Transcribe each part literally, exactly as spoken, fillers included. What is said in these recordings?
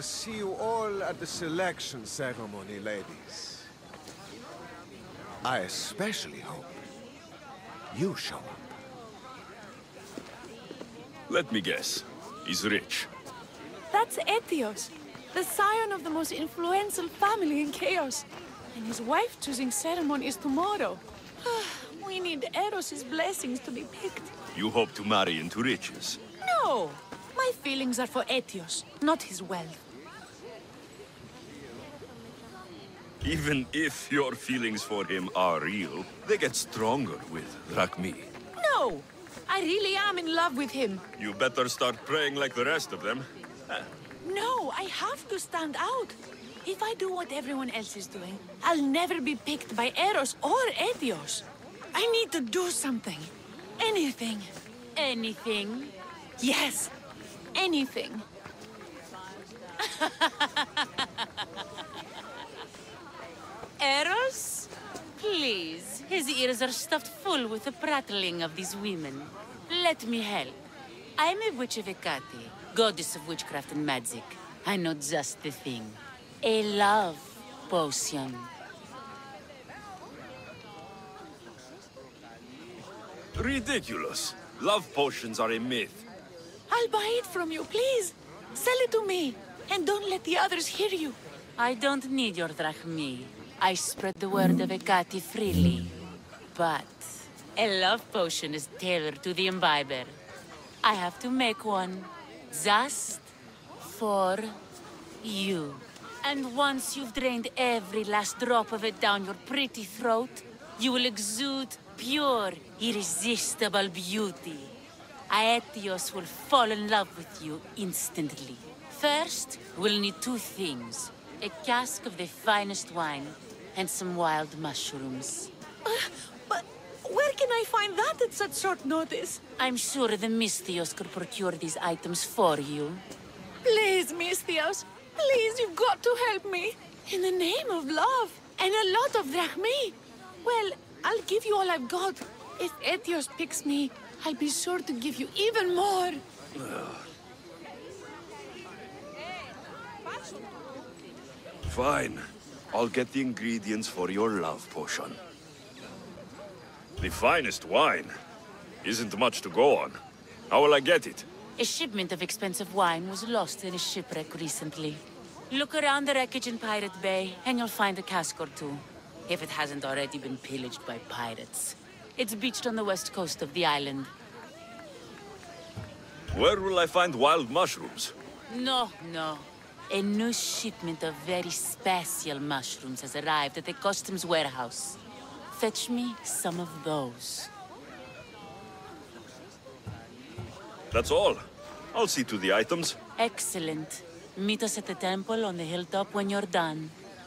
I'll see you all at the selection ceremony, ladies. I especially hope you show up. Let me guess. He's rich. That's Etios, the scion of the most influential family in Chaos. And his wife choosing ceremony is tomorrow. We need Eros' blessings to be picked. You hope to marry into riches? No! My feelings are for Etios, not his wealth. Even if your feelings for him are real, they get stronger with Drachmi. No! I really am in love with him. You better start praying like the rest of them. No, I have to stand out. If I do what everyone else is doing, I'll never be picked by Eros or Etios. I need to do something. Anything. Anything? Yes. Anything. Eros? Please. His ears are stuffed full with the prattling of these women. Let me help. I'm a witch of Hecate, goddess of witchcraft and magic. I know just the thing. A love potion. Ridiculous. Love potions are a myth. I'll buy it from you, please. Sell it to me. And don't let the others hear you. I don't need your drachmi. I spread the word of Hecate freely. But a love potion is tailored to the imbiber. I have to make one. Just for you. And once you've drained every last drop of it down your pretty throat, you will exude pure, irresistible beauty. Aetios will fall in love with you instantly. First, we'll need two things. A cask of the finest wine, and some wild mushrooms. Uh, but where can I find that at such short notice? I'm sure the Misthios could procure these items for you. Please, Misthios. Please, you've got to help me. In the name of love, and a lot of drachmi. Well, I'll give you all I've got. If Etios picks me, I'll be sure to give you even more. Fine. I'll get the ingredients for your love potion. The finest wine? Isn't much to go on. How will I get it? A shipment of expensive wine was lost in a shipwreck recently. Look around the wreckage in Pirate Bay, and you'll find a cask or two. If it hasn't already been pillaged by pirates. It's beached on the west coast of the island. Where will I find wild mushrooms? No, no. A new shipment of very special mushrooms has arrived at the customs warehouse. Fetch me some of those. That's all. I'll see to the items. Excellent. Meet us at the temple on the hilltop when you're done.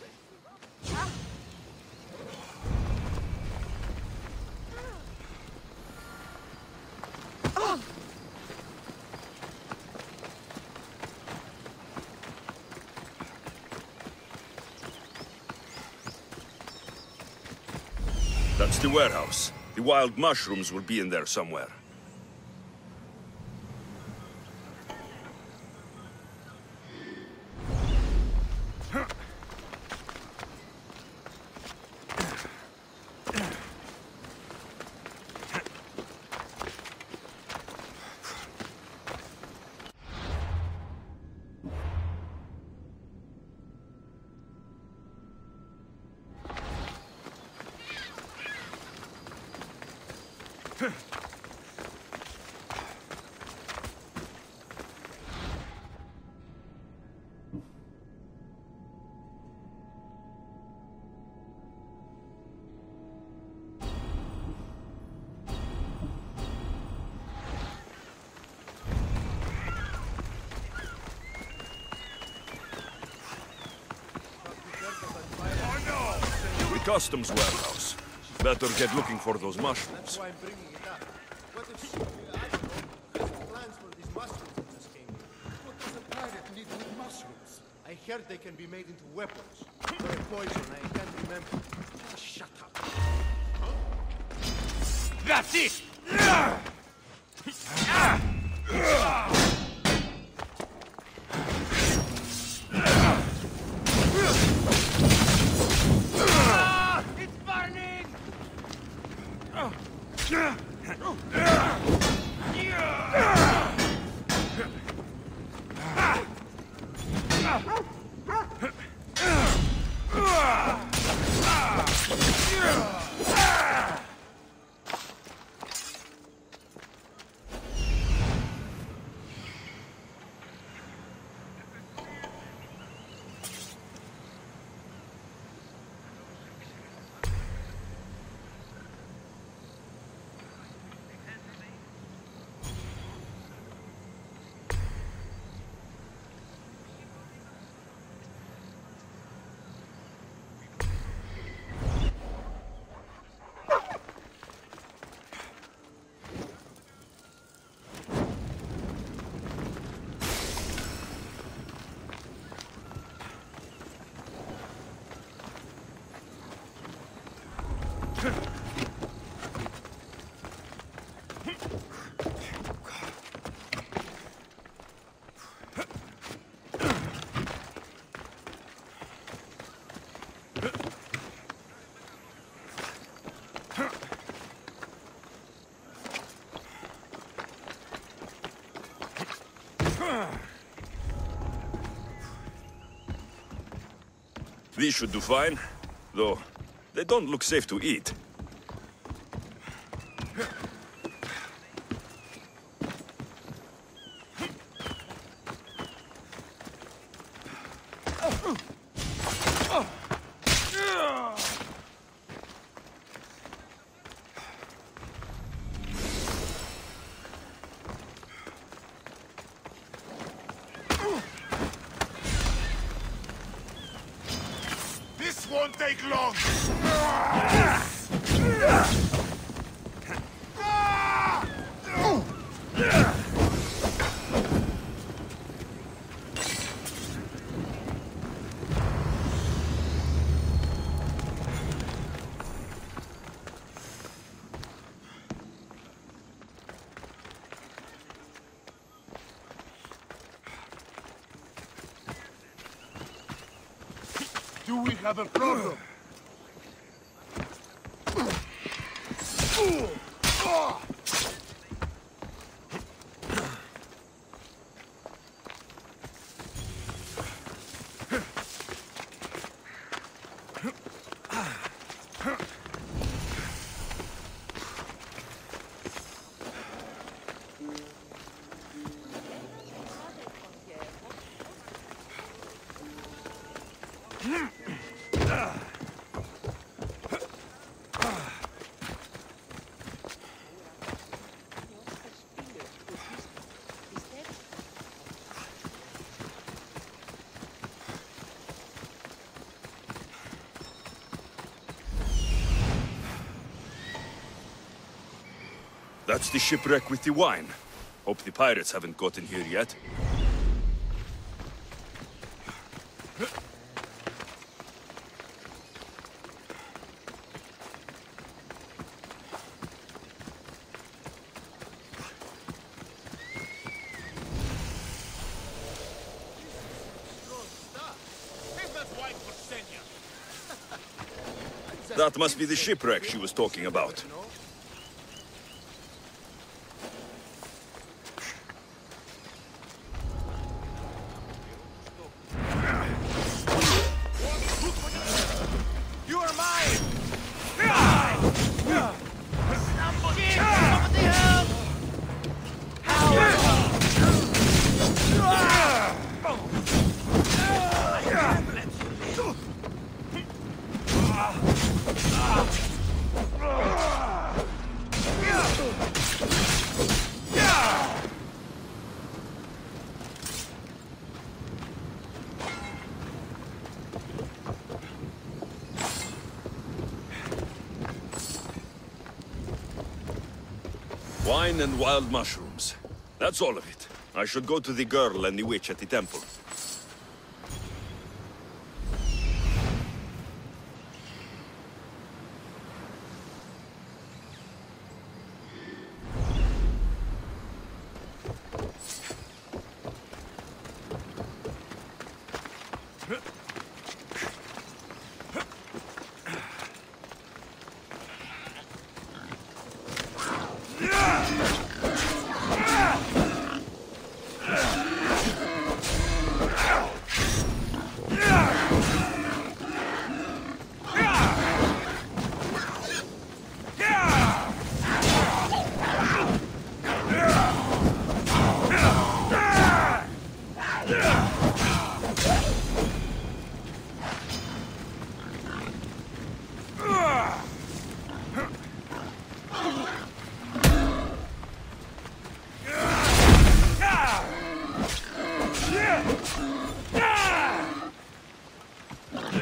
That's the warehouse. The wild mushrooms will be in there somewhere. Customs warehouse. Better get looking for those mushrooms. That's why I'm bringing it up. What if she... I don't know. There's plans for these mushrooms in this game. What does a pirate need with mushrooms? I heard they can be made into weapons. Or a poison, I can't remember. Just shut up. That's it! These should do fine, though they don't look safe to eat. This won't take long! Do we have a problem? That's the shipwreck with the wine. Hope the pirates haven't gotten here yet. That must be the shipwreck she was talking about. You are mine! Wine and wild mushrooms. That's all of it. I should go to the girl and the witch at the temple.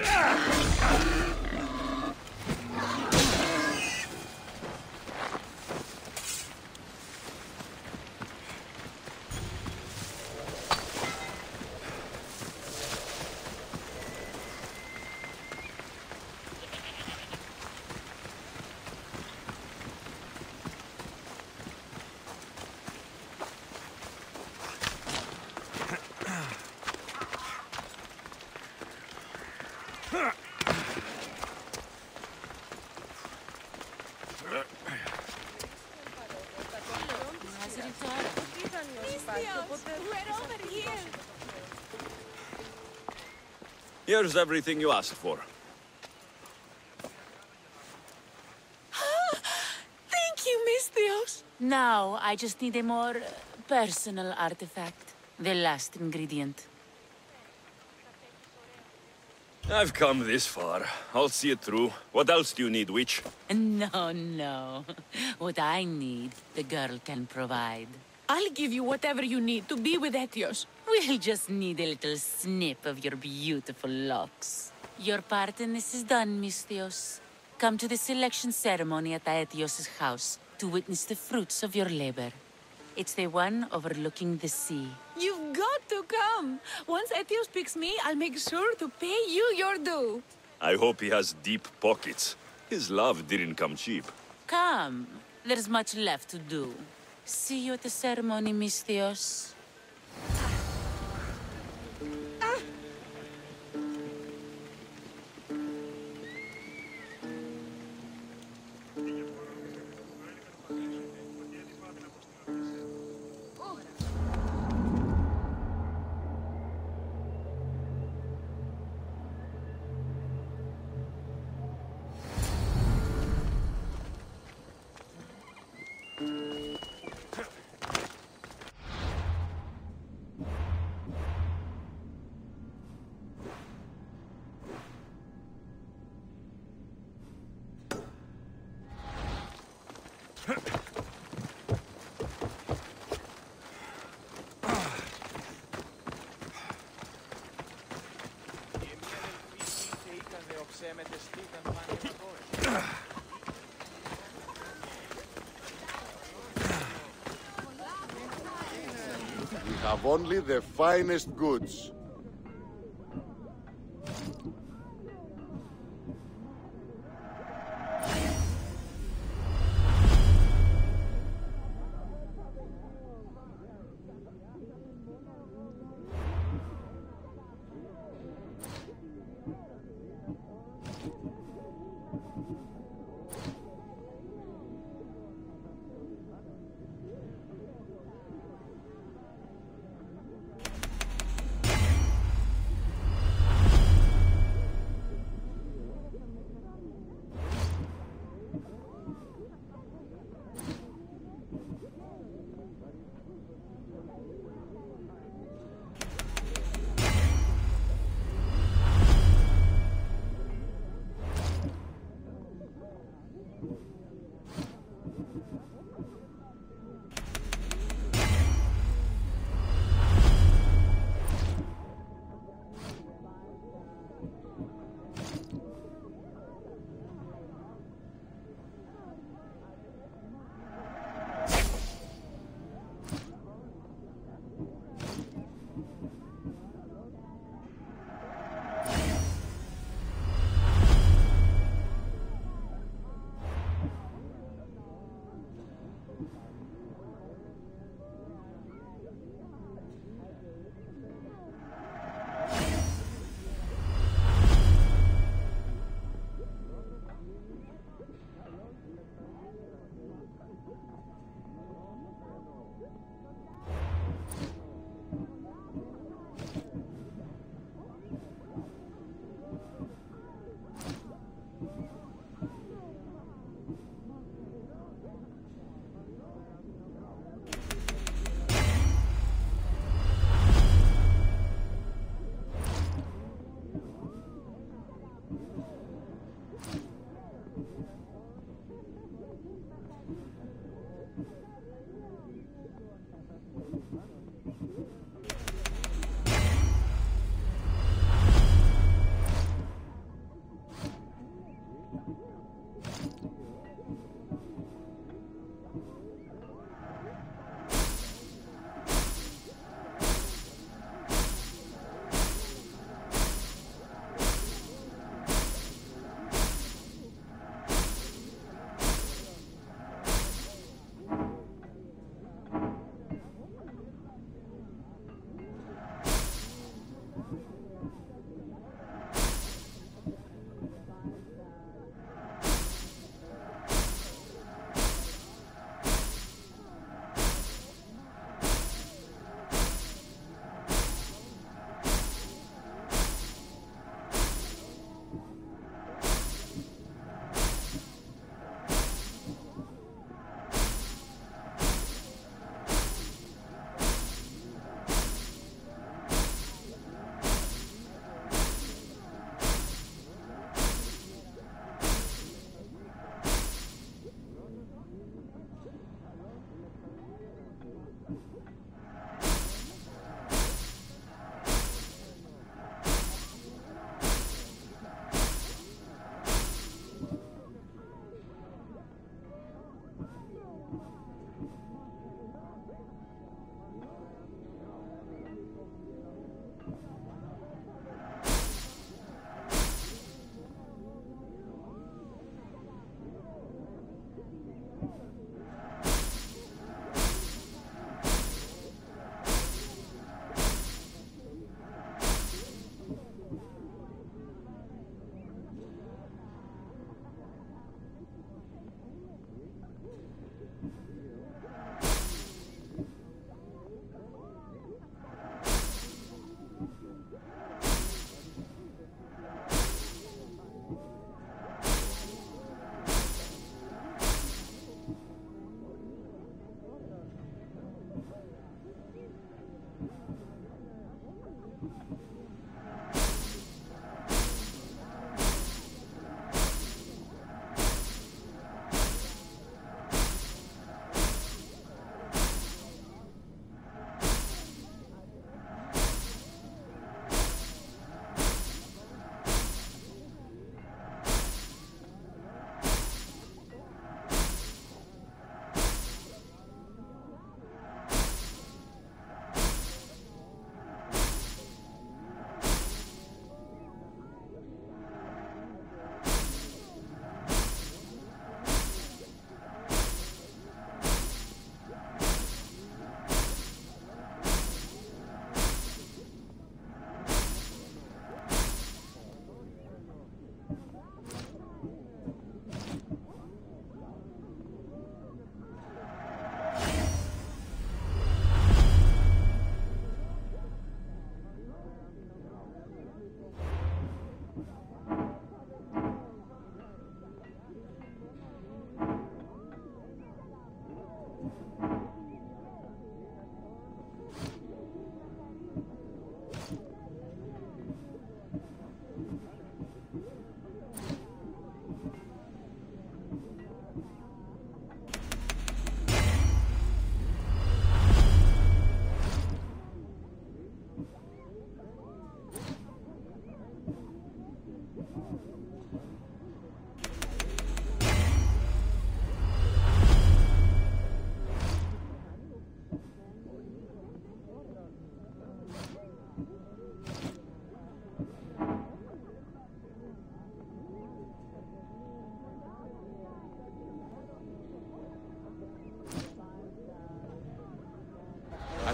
Here's everything you asked for. Thank you, Misthios. Now, I just need a more uh, personal artifact. The last ingredient. I've come this far. I'll see it through. What else do you need, witch? No, no. What I need, the girl can provide. I'll give you whatever you need to be with Etios. We'll just need a little snip of your beautiful locks. Your part in this is done, Misthios. Come to the selection ceremony at Aetios' house to witness the fruits of your labor. It's the one overlooking the sea. You've got to come. Once Etios picks me, I'll make sure to pay you your due. I hope he has deep pockets. His love didn't come cheap. Come. There's much left to do. See you at the ceremony, Misthios. We have only the finest goods.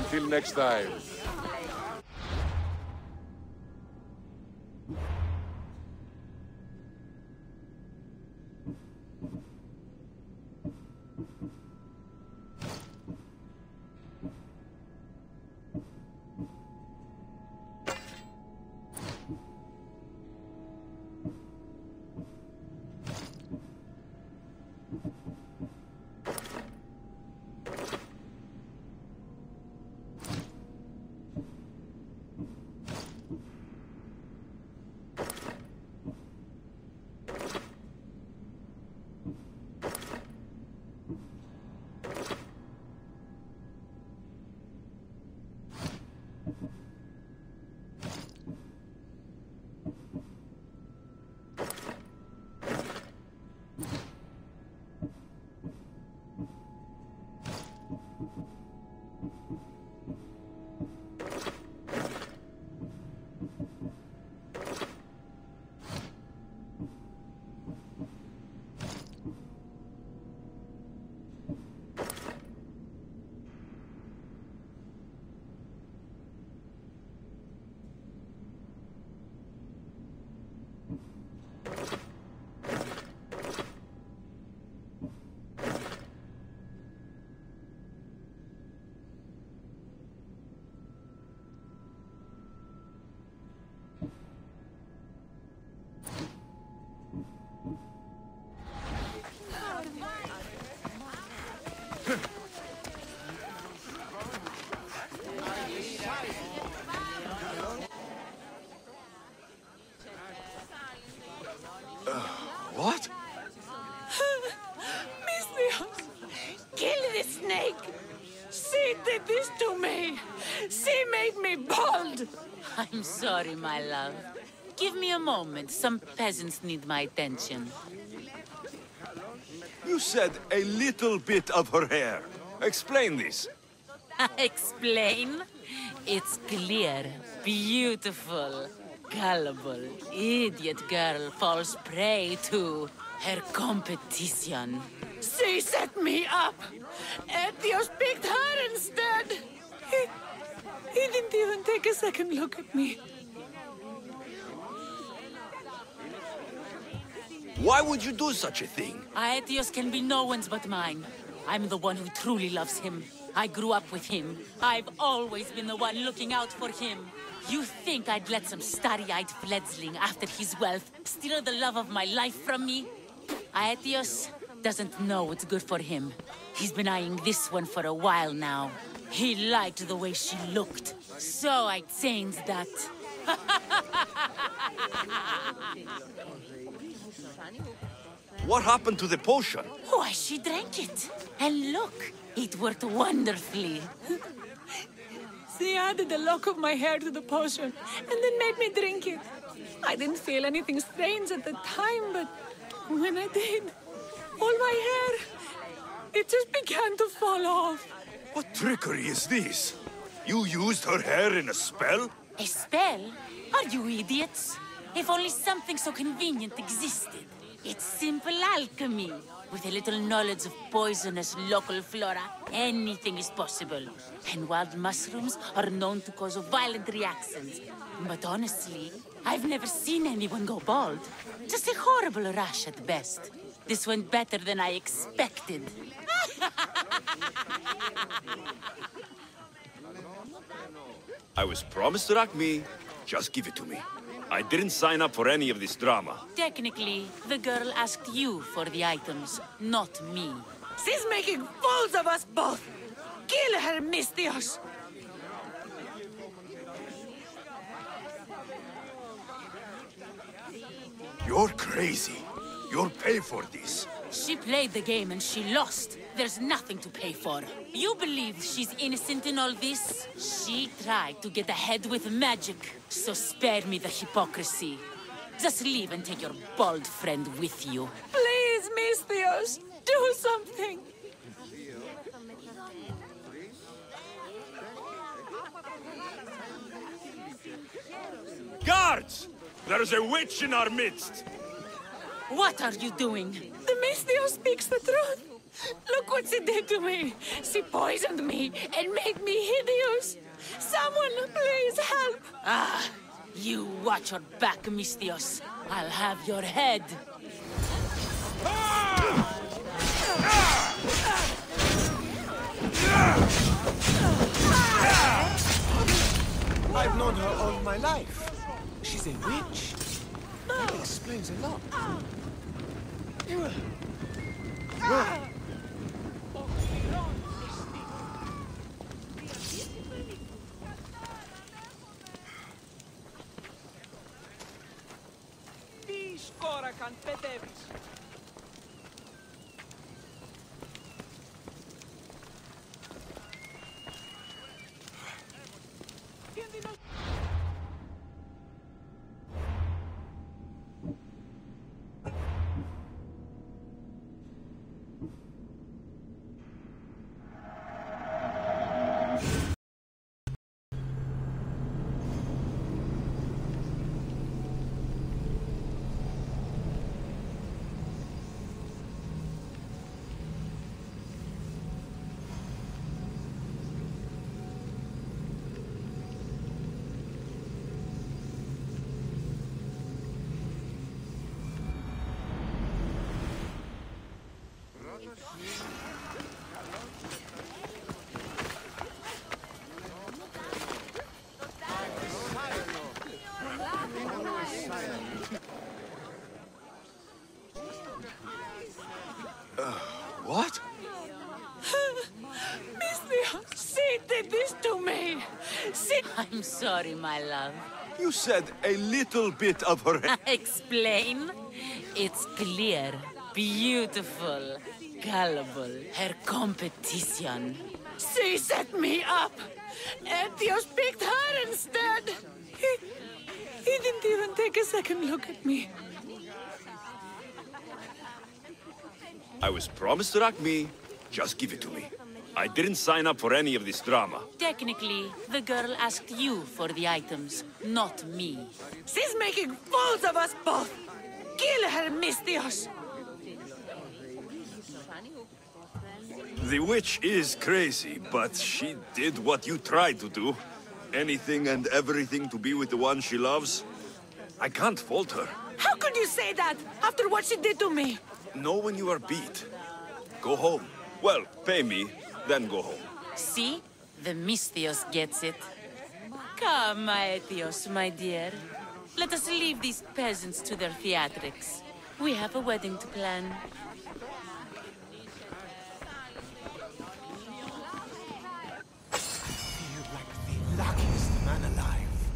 Until next time. What? Misthios! Kill the snake! She did this to me! She made me bald! I'm sorry, my love. Give me a moment. Some peasants need my attention. You said a little bit of her hair. Explain this. Explain? It's clear, beautiful, gullible, idiot girl falls prey to her competition. She set me up! Etios picked her instead! He... he didn't even take a second look at me. Why would you do such a thing? Aetios can be no one's but mine. I'm the one who truly loves him. I grew up with him. I've always been the one looking out for him. You think I'd let some starry-eyed fledgling after his wealth steal the love of my life from me? Aetios doesn't know what's good for him. He's been eyeing this one for a while now. He liked the way she looked, so I changed that. What happened to the potion? Why, she drank it. And look, it worked wonderfully. She added a lock of my hair to the potion, and then made me drink it. I didn't feel anything strange at the time, but when I did, all my hair, it just began to fall off. What trickery is this? You used her hair in a spell? A spell? Are you idiots? If only something so convenient existed. It's simple alchemy. With a little knowledge of poisonous local flora, anything is possible. And wild mushrooms are known to cause violent reactions. But honestly, I've never seen anyone go bald. Just a horrible rash at best. This went better than I expected. I was promised Rakmi. Just give it to me. I didn't sign up for any of this drama. Technically, the girl asked you for the items, not me. She's making fools of us both! Kill her, Misthios! You're crazy. You'll pay for this. She played the game and she lost. There's nothing to pay for. You believe she's innocent in all this? She tried to get ahead with magic, so spare me the hypocrisy. Just leave and take your bald friend with you. Please, Misthios, do something! Guards! There's a witch in our midst! What are you doing? The Misthios speaks the truth! Look what she did to me! She poisoned me and made me hideous! Someone, please help! Ah, you watch your back, Misthios. I'll have your head. I've known her all my life. She's a witch. That explains a lot. Τι σκόρακαν παιδεύεις. What? Misthios, she did this to me! She... I'm sorry, my love. You said a little bit of her... Explain? It's clear, beautiful, gullible. Her competition. She set me up! Etios picked her instead! He... He didn't even take a second look at me. I was promised Rakmi. Just give it to me. I didn't sign up for any of this drama. Technically, the girl asked you for the items, not me. She's making fools of us both! Kill her, Misthios! The witch is crazy, but she did what you tried to do. Anything and everything to be with the one she loves. I can't fault her. How could you say that after what she did to me? Know when you are beat. Go home. Well, pay me, then go home. See? The Misthios gets it. Come, my Etios, my dear. Let us leave these peasants to their theatrics. We have a wedding to plan. Feel like the luckiest man alive.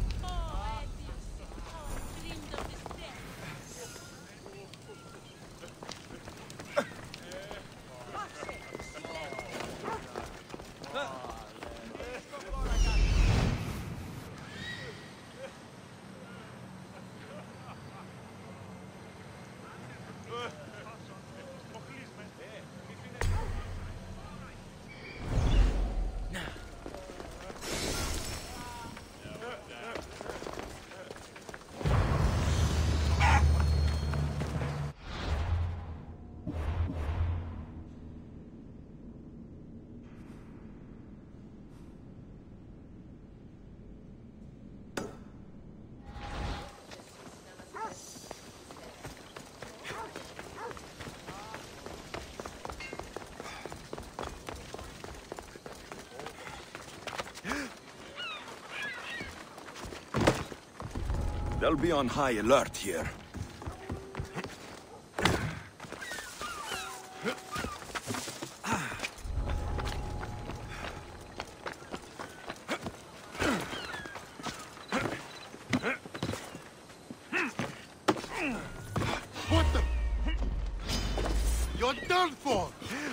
They'll be on high alert here. What the? You're done for!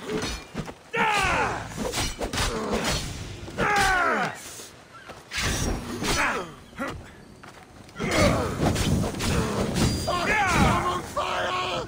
I'm on fire!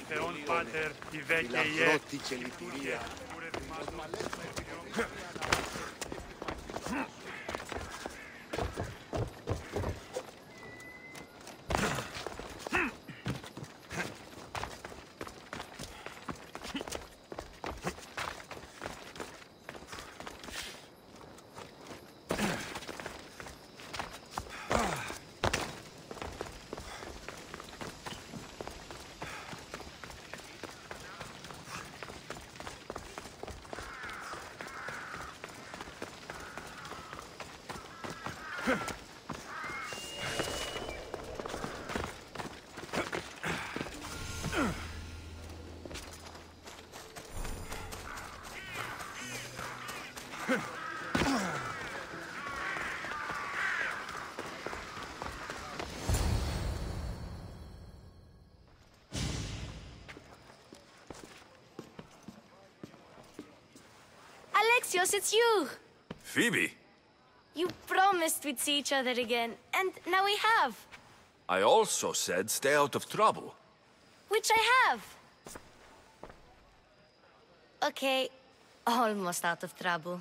Θεόν Πάτερ, η δε και η Λαμπρότικε λυτηρία. Alexios, it's you! Phoebe! You promised we'd see each other again, and now we have. I also said stay out of trouble. Which I have. Okay, almost out of trouble.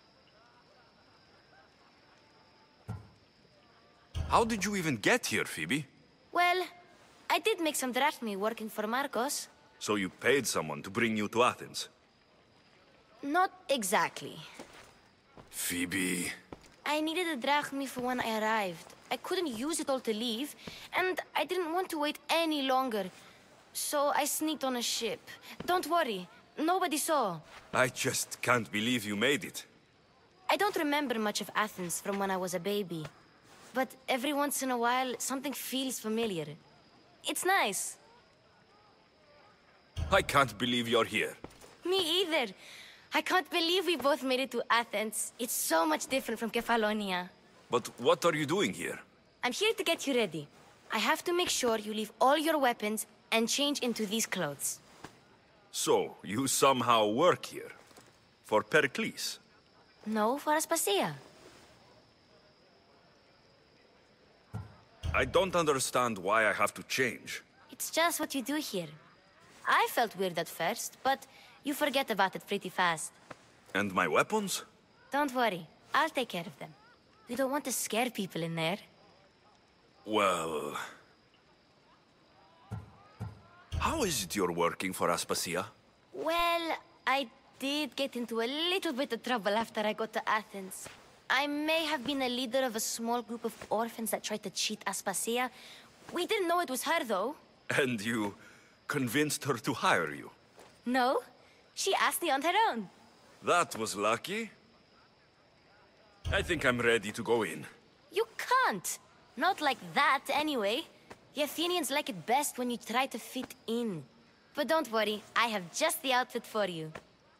How did you even get here, Phoebe? Well, I did make some drachmi working for Marcos. So you paid someone to bring you to Athens? Not exactly. Phoebe... I needed a drachmi for when I arrived. I couldn't use it all to leave, and I didn't want to wait any longer. So I sneaked on a ship. Don't worry, nobody saw. I just can't believe you made it. I don't remember much of Athens from when I was a baby. But every once in a while, something feels familiar. It's nice. I can't believe you're here. Me either. I can't believe we both made it to Athens. It's so much different from Kefalonia. But what are you doing here? I'm here to get you ready. I have to make sure you leave all your weapons and change into these clothes. So, you somehow work here? For Pericles? No, for Aspasia. I don't understand why I have to change. It's just what you do here. I felt weird at first, but you forget about it pretty fast. And my weapons? Don't worry, I'll take care of them. We don't want to scare people in there. Well... How is it you're working for Aspasia? Well, I did get into a little bit of trouble after I got to Athens. I may have been a leader of a small group of orphans that tried to cheat Aspasia. We didn't know it was her, though. And you convinced her to hire you? No, she asked me on her own. That was lucky. I think I'm ready to go in. You can't. Not like that, anyway. The Athenians like it best when you try to fit in. But don't worry, I have just the outfit for you.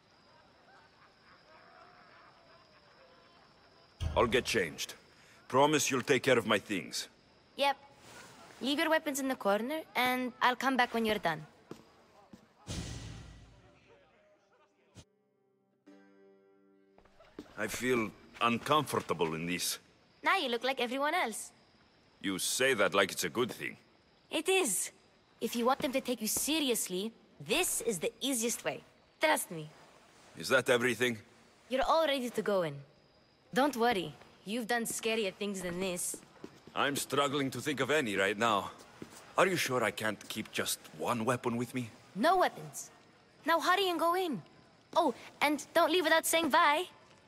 I'll get changed. Promise you'll take care of my things. Yep. Leave your weapons in the corner, and I'll come back when you're done. I feel uncomfortable in this. Now you look like everyone else. You say that like it's a good thing. It is. If you want them to take you seriously, this is the easiest way. Trust me. Is that everything? You're all ready to go in. Don't worry. You've done scarier things than this. I'm struggling to think of any right now. Are you sure I can't keep just one weapon with me? No weapons. Now hurry and go in. Oh, and don't leave without saying bye.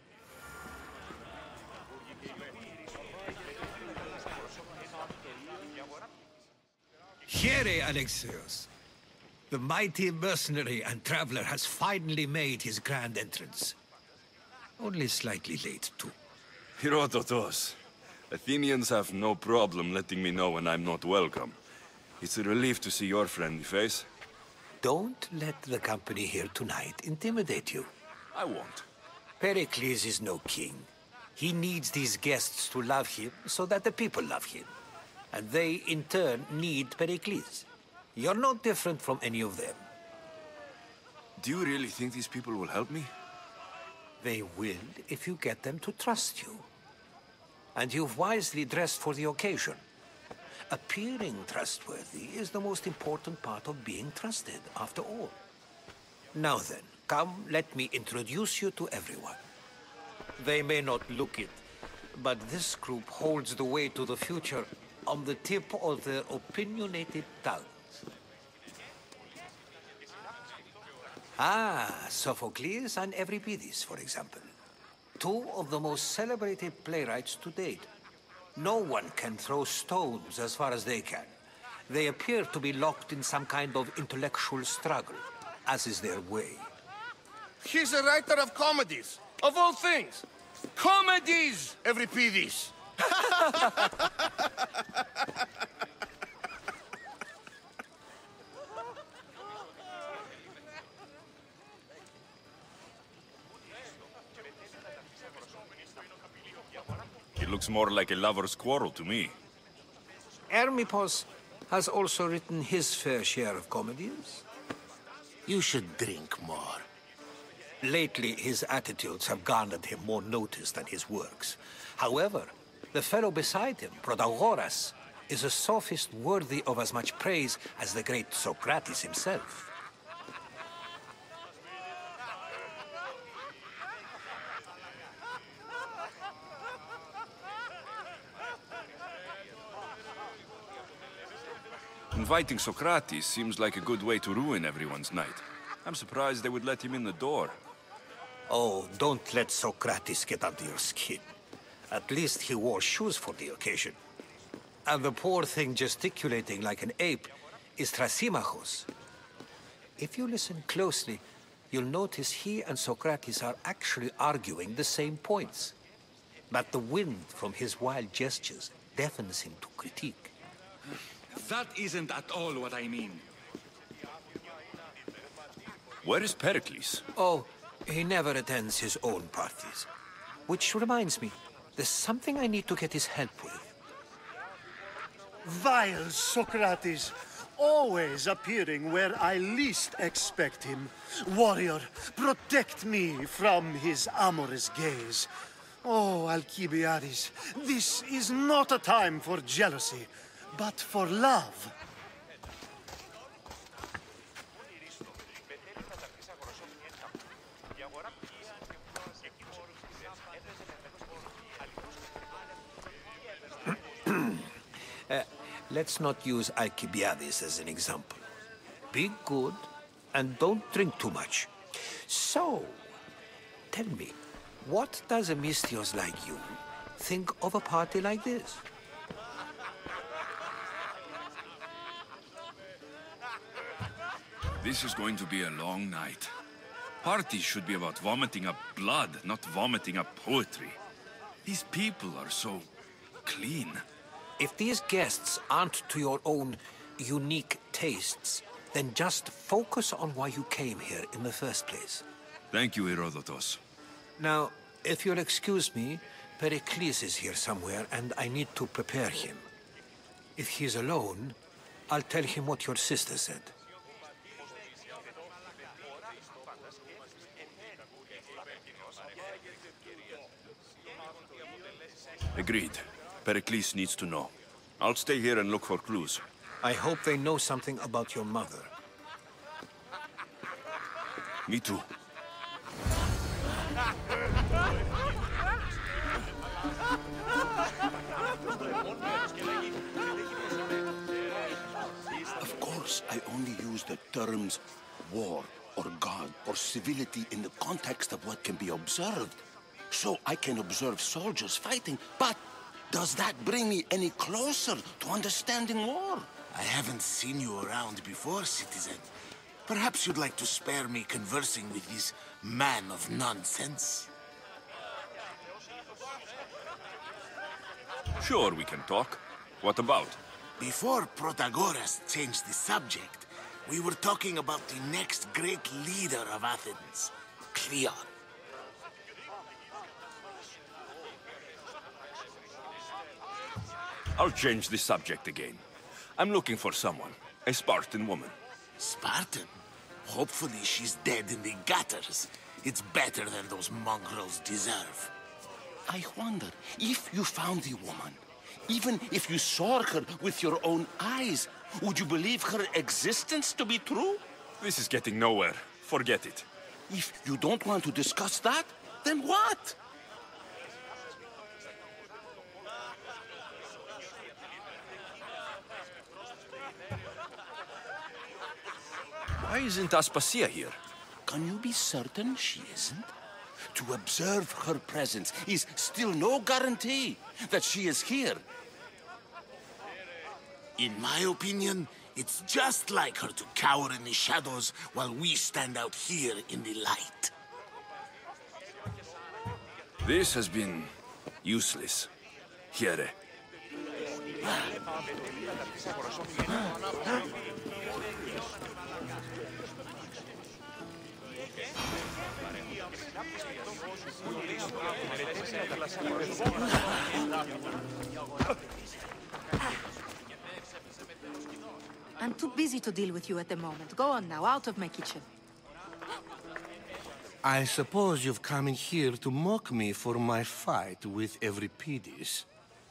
Here, Alexios. The mighty mercenary and traveler has finally made his grand entrance. Only slightly late, too. Herodotos. Athenians have no problem letting me know when I'm not welcome. It's a relief to see your friendly face. Don't let the company here tonight intimidate you. I won't. Pericles is no king. He needs these guests to love him so that the people love him. And they, in turn, need Pericles. You're no different from any of them. Do you really think these people will help me? They will if you get them to trust you. And you've wisely dressed for the occasion. appearing trustworthy is the most important part of being trusted, after all. Now then, come, let me introduce you to everyone. They may not look it, but this group holds the way to the future on the tip of their opinionated tongues. Ah, Sophocles and Euripides, for example. Two of the most celebrated playwrights to date. No one can throw stones as far as they can. They appear to be locked in some kind of intellectual struggle, as is their way. He's a writer of comedies, of all things. Comedies, Euripides. It looks more like a lover's quarrel to me. Hermippos has also written his fair share of comedies. You should drink more. Lately, his attitudes have garnered him more notice than his works. However, the fellow beside him, Protagoras, is a sophist worthy of as much praise as the great Socrates himself. Inviting Socrates seems like a good way to ruin everyone's night. I'm surprised they would let him in the door. Oh, don't let Socrates get under your skin. At least he wore shoes for the occasion. And the poor thing gesticulating like an ape is Thrasymachos. If you listen closely, you'll notice he and Socrates are actually arguing the same points. But the wind from his wild gestures deafens him to critique. That isn't at all what I mean. Where is Pericles? Oh, he never attends his own parties. Which reminds me, there's something I need to get his help with. Vile Socrates, always appearing where I least expect him. Warrior, protect me from his amorous gaze. Oh, Alcibiades, this is not a time for jealousy, but for love. uh, let's not use Alcibiades as an example. Be good and don't drink too much. So, tell me, what does a Misthios like you think of a party like this? This is going to be a long night. Parties should be about vomiting up blood, not vomiting up poetry. These people are so clean. If these guests aren't to your own unique tastes, then just focus on why you came here in the first place. Thank you, Herodotus. Now, if you'll excuse me, Pericles is here somewhere, and I need to prepare him. If he's alone, I'll tell him what your sister said. Agreed. Pericles needs to know. I'll stay here and look for clues. I hope they know something about your mother. Me too. Of course, I only use the terms war or God or civility in the context of what can be observed. So I can observe soldiers fighting, but does that bring me any closer to understanding war? I haven't seen you around before, citizen. Perhaps you'd like to spare me conversing with this man of nonsense? Sure, we can talk. What about? Before Protagoras changed the subject, we were talking about the next great leader of Athens, Cleon. I'll change the subject again. I'm looking for someone. A Spartan woman. Spartan? Hopefully she's dead in the gutters. It's better than those mongrels deserve. I wonder, if you found the woman, Even if you saw her with your own eyes, would you believe her existence to be true? This is getting nowhere. Forget it. If you don't want to discuss that, then what? Why isn't Aspasia here? Can you be certain she isn't? To observe her presence is still no guarantee that she is here. In my opinion, it's just like her to cower in the shadows while we stand out here in the light. This has been useless. Here. I'm too busy to deal with you at the moment. Go on now, out of my kitchen. I suppose you've come in here to mock me for my fight with Euripides.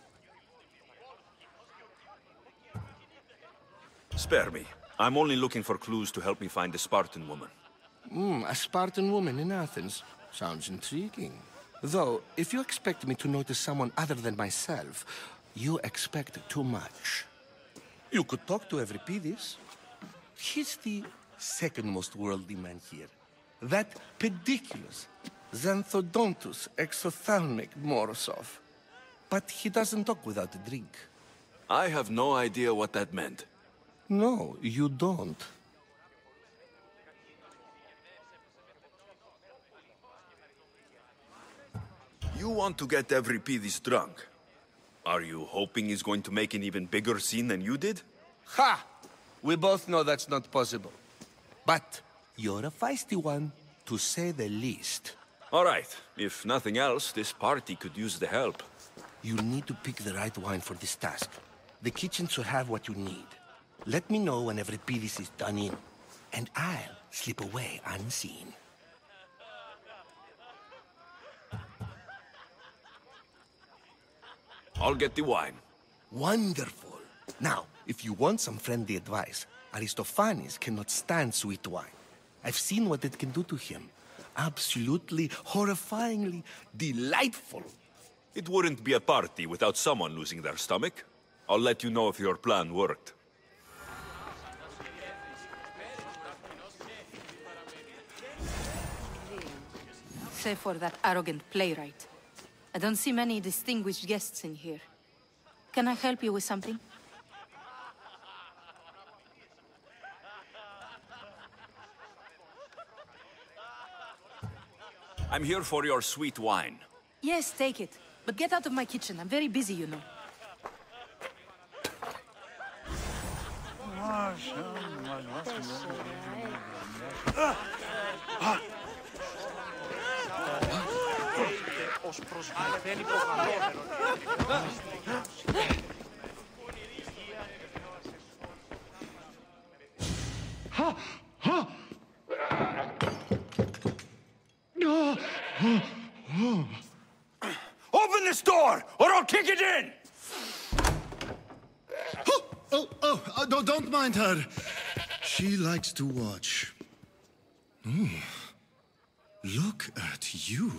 Spare me. I'm only looking for clues to help me find the Spartan woman. Hmm, a Spartan woman in Athens. Sounds intriguing. Though, if you expect me to notice someone other than myself, you expect too much. You could talk to Euripides. He's the second most worldly man here. That pediculous Xanthodontus exophthalmic Morosov. But he doesn't talk without a drink. I have no idea what that meant. No, you don't. You want to get Euripides drunk. Are you hoping he's going to make an even bigger scene than you did? Ha! We both know that's not possible. But you're a feisty one, to say the least. All right. If nothing else, this party could use the help. You need to pick the right wine for this task. The kitchen should have what you need. Let me know when Euripides is done in, and I'll slip away unseen. I'll get the wine. Wonderful. Now, if you want some friendly advice, Aristophanes cannot stand sweet wine. I've seen what it can do to him. Absolutely, horrifyingly delightful. It wouldn't be a party without someone losing their stomach. I'll let you know if your plan worked. Save for that arrogant playwright. I don't see many distinguished guests in here. Can I help you with something? I'm here for your sweet wine. Yes, take it. But get out of my kitchen. I'm very busy, you know. Open this door, or I'll kick it in! Oh, oh, oh, uh, don't, don't mind her. She likes to watch. Oh, look at you.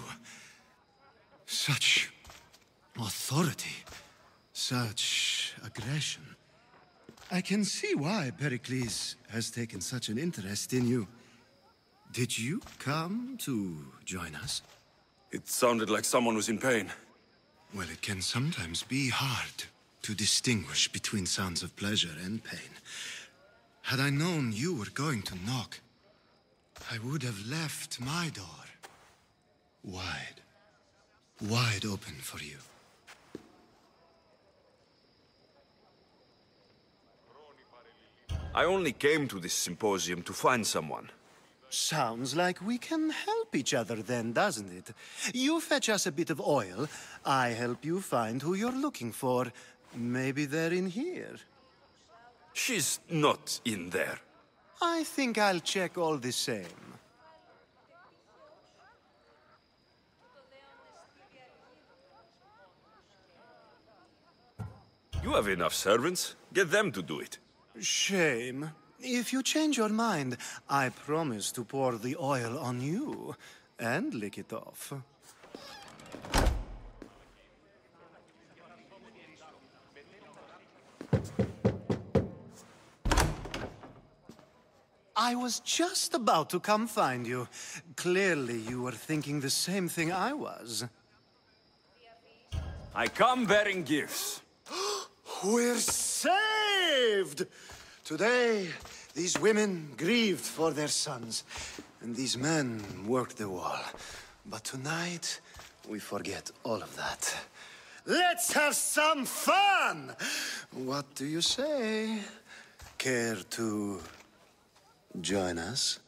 Such authority, such aggression. I can see why Pericles has taken such an interest in you. Did you come to join us? It sounded like someone was in pain. Well, it can sometimes be hard to distinguish between sounds of pleasure and pain. Had I known you were going to knock, I would have left my door wide, wide open for you. I only came to this symposium to find someone. Sounds like we can help each other then, doesn't it? You fetch us a bit of oil, I help you find who you're looking for. Maybe they're in here. She's not in there. I think I'll check all the same. You have enough servants. Get them to do it. Shame. If you change your mind, I promise to pour the oil on you and lick it off. I was just about to come find you. Clearly, you were thinking the same thing I was. I come bearing gifts. We're saved! Today, these women grieved for their sons, and these men worked the wall. But tonight, we forget all of that. Let's have some fun! What do you say? Care to join us?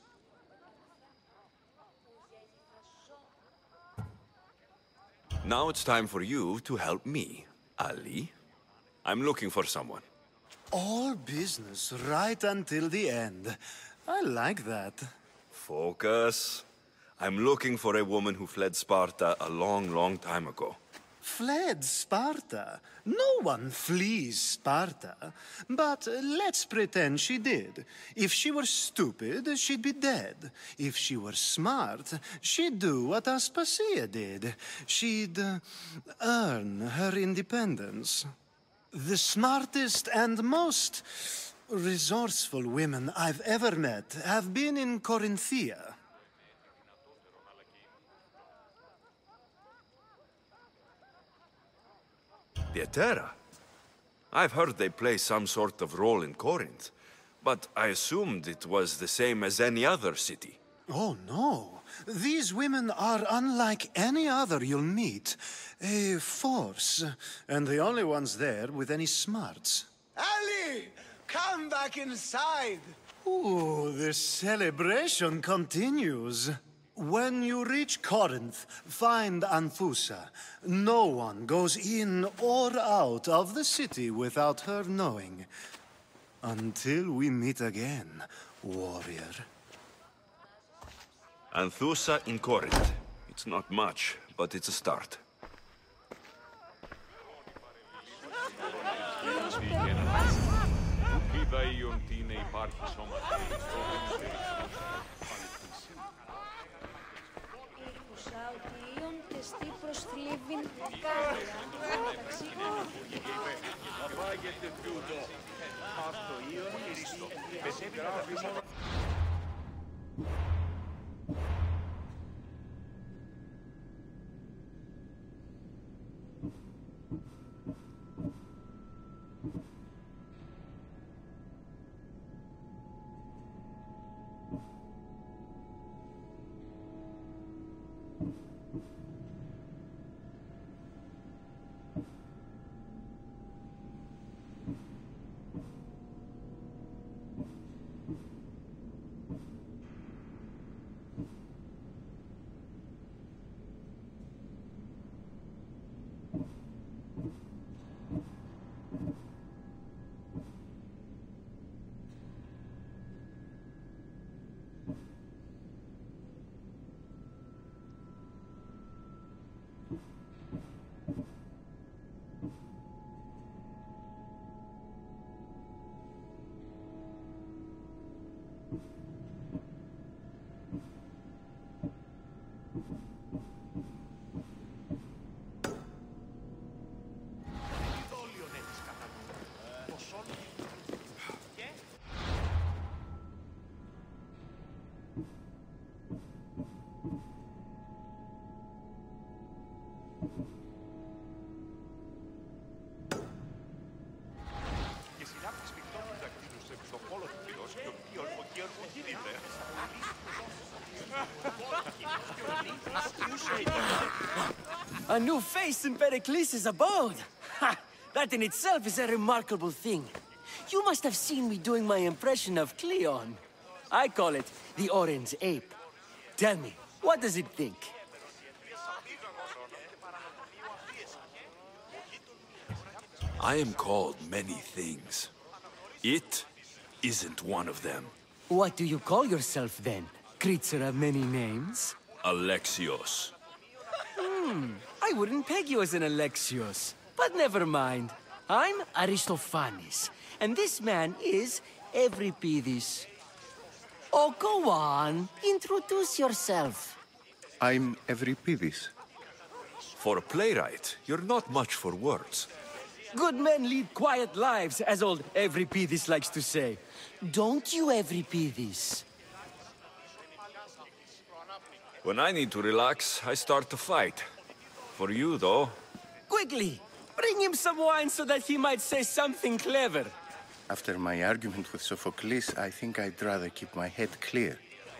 Now it's time for you to help me, Ali. I'm looking for someone. All business right until the end. I like that. Focus. I'm looking for a woman who fled Sparta a long, long time ago. Fled Sparta? No one flees Sparta. But uh, let's pretend she did. If she were stupid, she'd be dead. If she were smart, she'd do what Aspasia did. She'd uh, earn her independence. The smartest and most resourceful women I've ever met have been in Corinthia. Pieterra? I've heard they play some sort of role in Corinth, but I assumed it was the same as any other city. Oh, no. These women are unlike any other you'll meet. A force, and the only ones there with any smarts. Ali! Come back inside! Ooh, the celebration continues. When you reach Corinth, find Anthusa. No one goes in or out of the city without her knowing. Until we meet again, warrior. Anthusa in Corinth. It's not much, but it's a start. A new face in Pericles' abode! Ha! That in itself is a remarkable thing. You must have seen me doing my impression of Cleon. I call it the Orange Ape. Tell me, what does it think? I am called many things. It isn't one of them. What do you call yourself then? Creature of many names? Alexios. Hmm, I wouldn't peg you as an Alexios. But never mind. I'm Aristophanes, and this man is Euripides. Oh, go on. Introduce yourself. I'm Euripides. For a playwright, you're not much for words. Good men lead quiet lives, as old Euripides likes to say. Don't you, Euripides? When I need to relax, I start to fight. For you, though... Quickly! Bring him some wine so that he might say something clever. After my argument with Sophocles, I think I'd rather keep my head clear.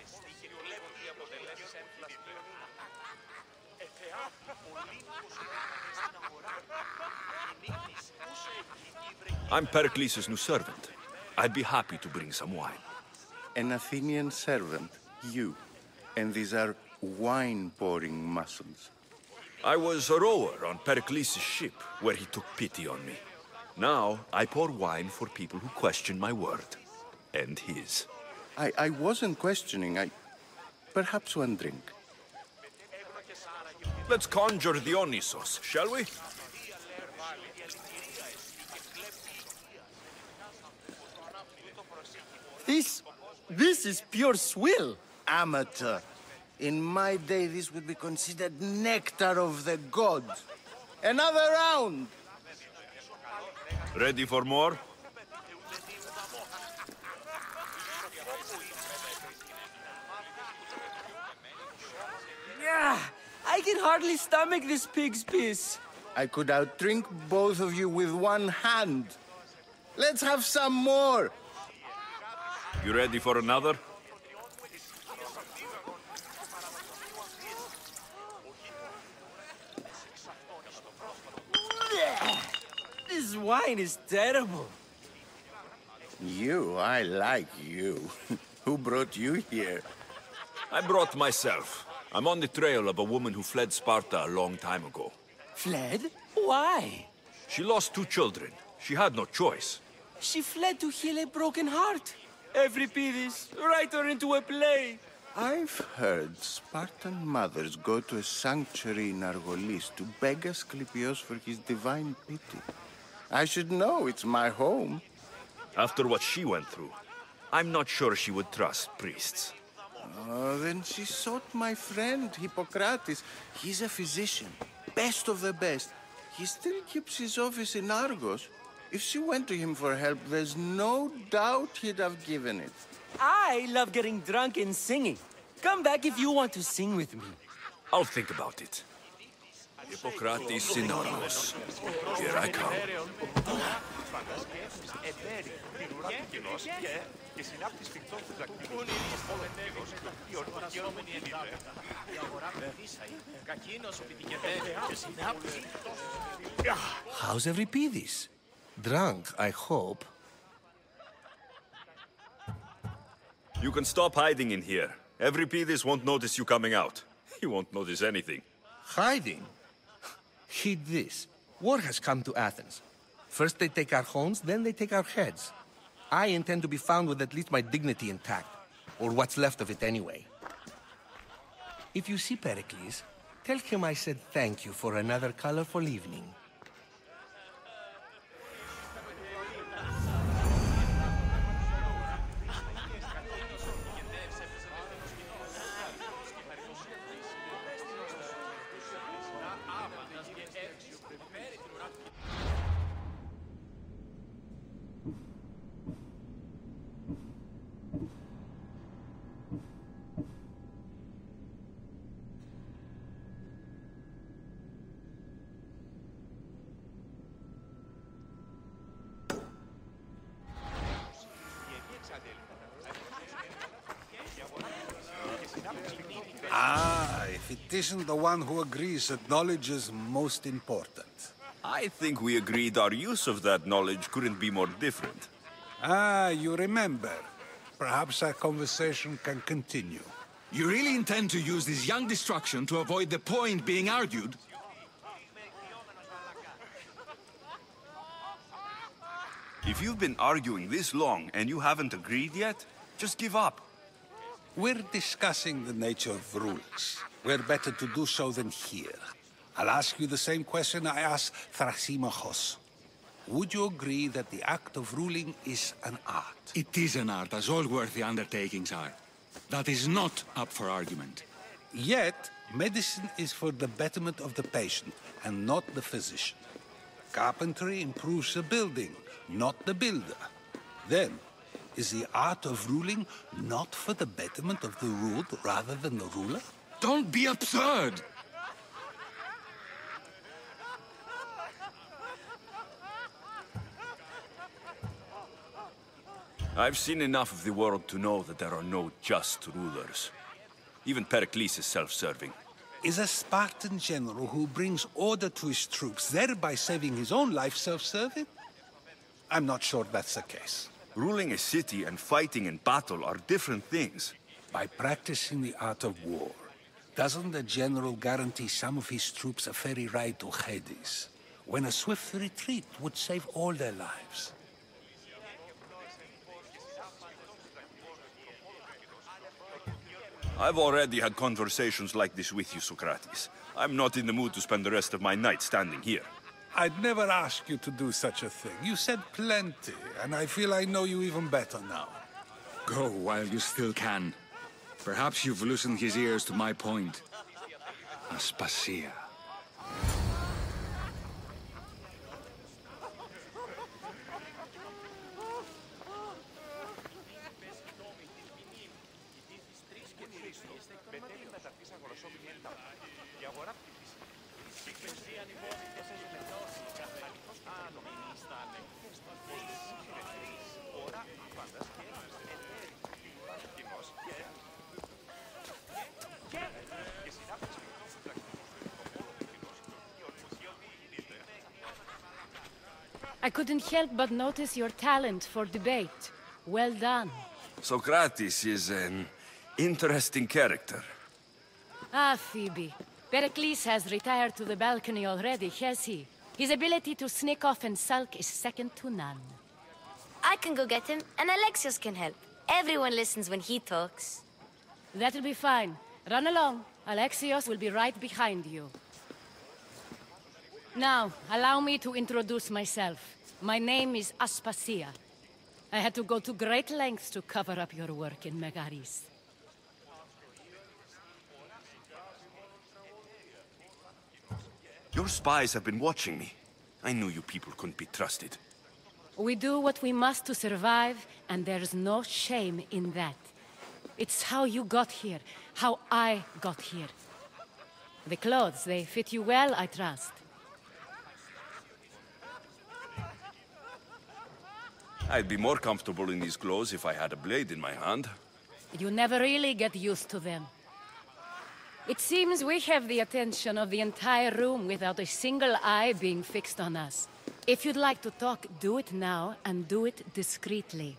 I'm Pericles' new servant. I'd be happy to bring some wine. An Athenian servant, you. And these are wine-pouring muscles. I was a rower on Pericles' ship, where he took pity on me. Now, I pour wine for people who question my word. And his. I, I wasn't questioning, I... Perhaps one drink. Let's conjure Dionysos, shall we? This... this is pure swill. Amateur. In my day, this would be considered nectar of the gods. Another round! Ready for more? Yeah, I can hardly stomach this pig's piss. I could outdrink both of you with one hand. Let's have some more. You ready for another? This wine is terrible. You, I like you. Who brought you here? I brought myself. I'm on the trail of a woman who fled Sparta a long time ago. Fled? Why? She lost two children. She had no choice. She fled to heal a broken heart. Euripides, write her into a play. I've heard Spartan mothers go to a sanctuary in Argolis to beg Asclepios for his divine pity. I should know, it's my home. After what she went through, I'm not sure she would trust priests. Oh, then she sought my friend, Hippocrates. He's a physician, best of the best. He still keeps his office in Argos. If she went to him for help, there's no doubt he'd have given it. I love getting drunk and singing. Come back if you want to sing with me. I'll think about it. Hippocrates in Argos. Here I come. How's Euripides? Drunk, I hope. You can stop hiding in here. Euripides won't notice you coming out. He won't notice anything. Hiding? Heed this. War has come to Athens. First they take our homes, then they take our heads. I intend to be found with at least my dignity intact. Or what's left of it anyway. If you see Pericles, tell him I said thank you for another colorful evening. Ah, if it isn't the one who agrees that knowledge is most important. I think we agreed our use of that knowledge couldn't be more different. Ah, you remember. Perhaps our conversation can continue. You really intend to use this young destruction to avoid the point being argued? If you've been arguing this long and you haven't agreed yet, just give up. We're discussing the nature of rules. Where better to do so than here? I'll ask you the same question I asked Thrasymachos. would you agree that the act of ruling is an art? It is an art, as all worthy undertakings are. That is not up for argument. Yet, medicine is for the betterment of the patient, and not the physician. Carpentry improves the building, not the builder. Then, is the art of ruling not for the betterment of the ruled rather than the ruler? Don't be absurd! I've seen enough of the world to know that there are no just rulers. Even Pericles is self-serving. Is a Spartan general who brings order to his troops, thereby saving his own life, self-serving? I'm not sure that's the case. Ruling a city and fighting in battle are different things. By practicing the art of war, doesn't the general guarantee some of his troops a ferry ride to Hades, when a swift retreat would save all their lives? I've already had conversations like this with you, Socrates. I'm not in the mood to spend the rest of my night standing here. I'd never ask you to do such a thing. You said plenty, and I feel I know you even better now. Go while you still can. Perhaps you've loosened his ears to my point. Aspasia. I couldn't help but notice your talent for debate. Well done. Socrates is an interesting character. Ah, Phoebe. Pericles has retired to the balcony already, has he? His ability to sneak off and sulk is second to none. I can go get him, and Alexios can help. Everyone listens when he talks. That'll be fine. Run along. Alexios will be right behind you. Now, allow me to introduce myself. My name is Aspasia. I had to go to great lengths to cover up your work in Megaris. Your spies have been watching me. I knew you people couldn't be trusted. We do what we must to survive, and there's no shame in that. It's how you got here, how I got here. The clothes, they fit you well, I trust. I'd be more comfortable in these clothes if I had a blade in my hand. You never really get used to them. It seems we have the attention of the entire room without a single eye being fixed on us. If you'd like to talk, do it now, and do it discreetly.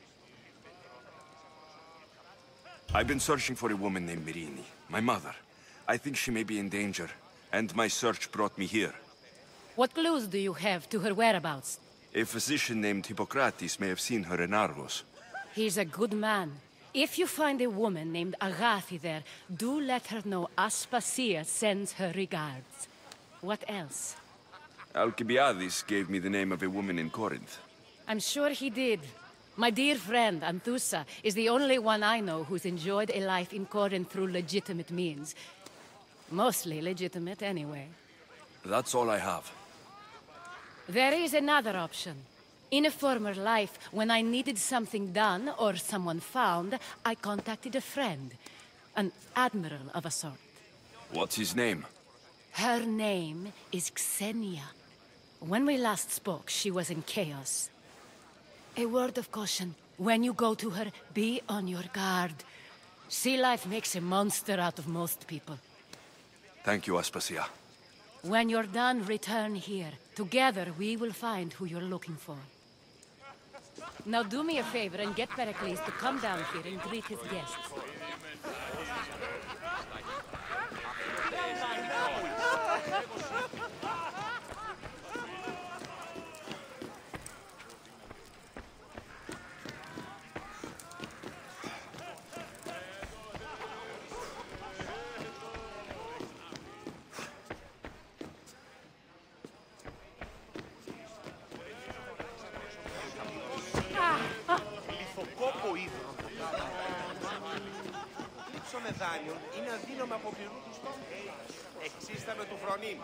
I've been searching for a woman named Myrrine, my mother. I think she may be in danger, and my search brought me here. What clues do you have to her whereabouts? A physician named Hippocrates may have seen her in Argos. He's a good man. If you find a woman named Agathi there, do let her know Aspasia sends her regards. What else? Alcibiades gave me the name of a woman in Corinth. I'm sure he did. My dear friend, Anthusa, is the only one I know who's enjoyed a life in Corinth through legitimate means. Mostly legitimate, anyway. That's all I have. There is another option. In a former life, when I needed something done or someone found, I contacted a friend. An admiral of a sort. What's his name? Her name is Xenia. When we last spoke, she was in chaos. A word of caution. When you go to her, be on your guard. Sea life makes a monster out of most people. Thank you, Aspasia. When you're done, return here. Together, we will find who you're looking for. Now do me a favor and get Pericles to come down here and greet his guests. μέσο μεθάνιων είναι αδύναμα από πληρού του στόχου. Εξίσταμε του φρονίμ.